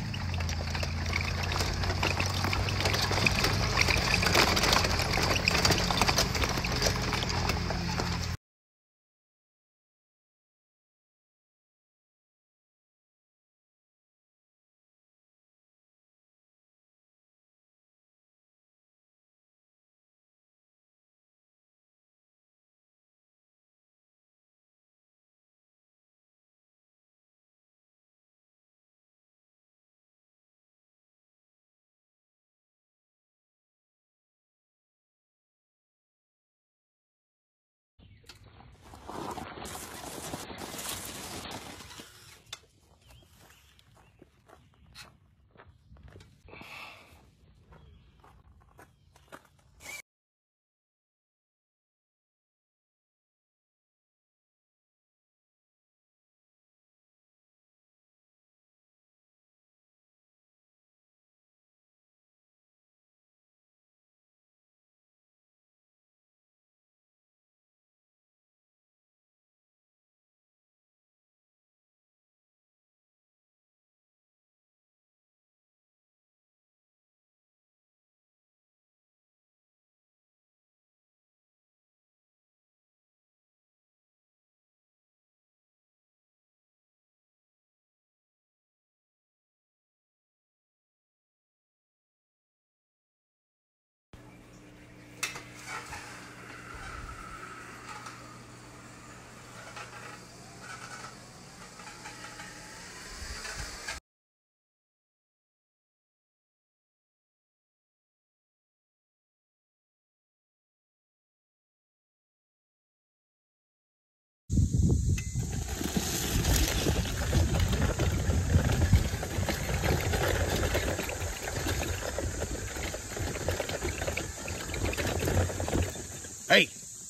Hey,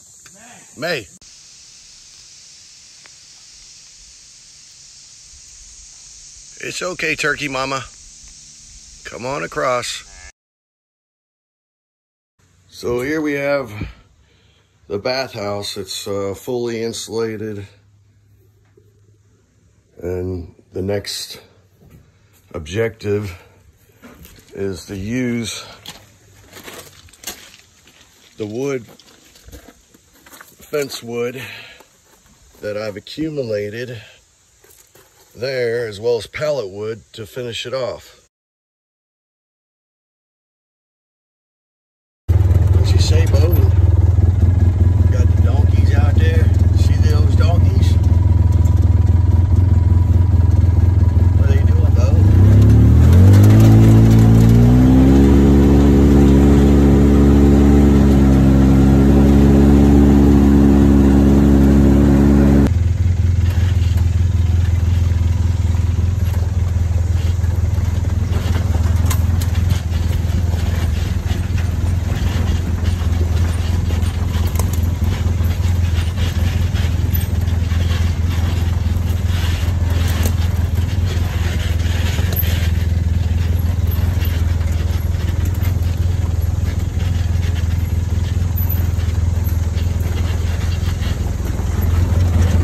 May. May. It's okay, Turkey Mama. Come on across. So here we have the bathhouse. It's uh, fully insulated. And the next objective is to use the wood, fence wood that I've accumulated there, as well as pallet wood to finish it off. What you say, Bo? Got the donkeys out there. See those donkeys? What are they doing, Bo?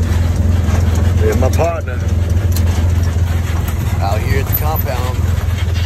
My partner out here at the compound.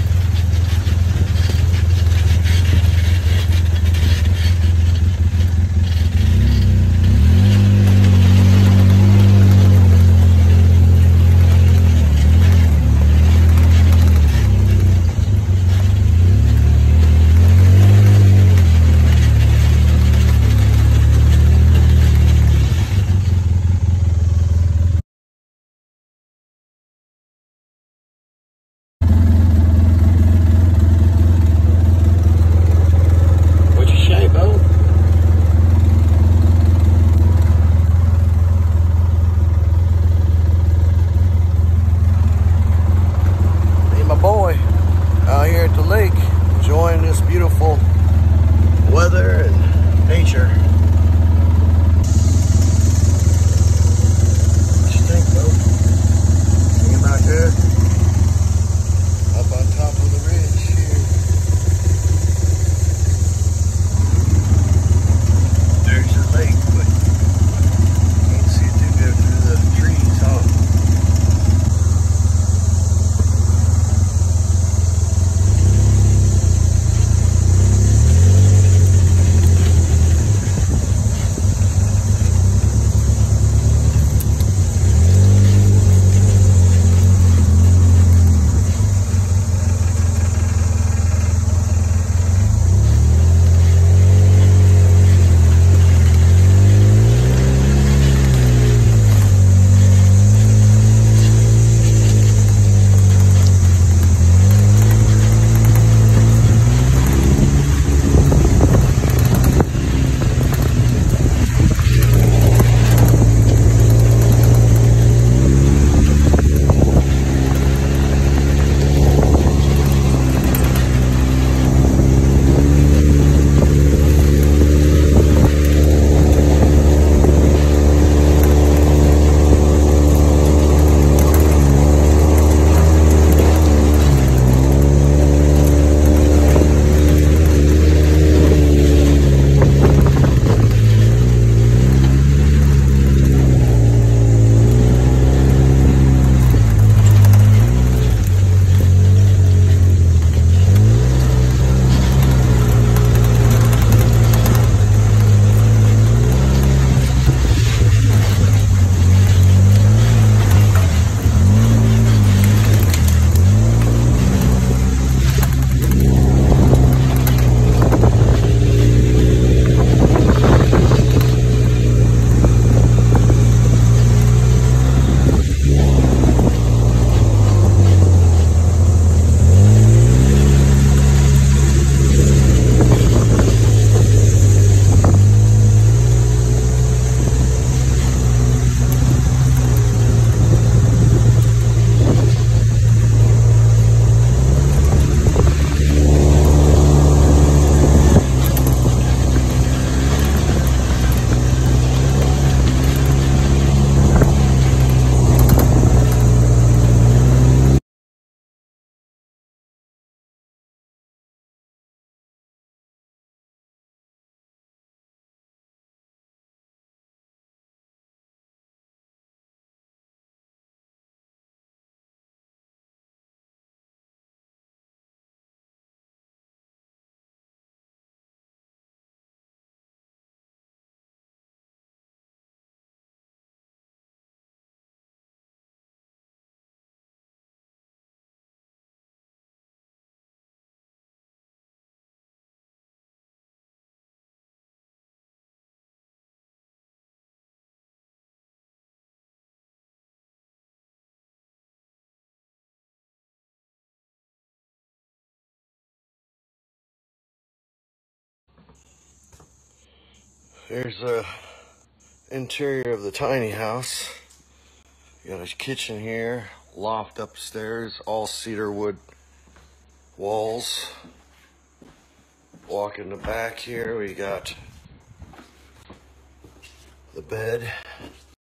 Here's the interior of the tiny house. You got a kitchen here, loft upstairs, all cedar wood walls. Walk in the back here, we got the bed.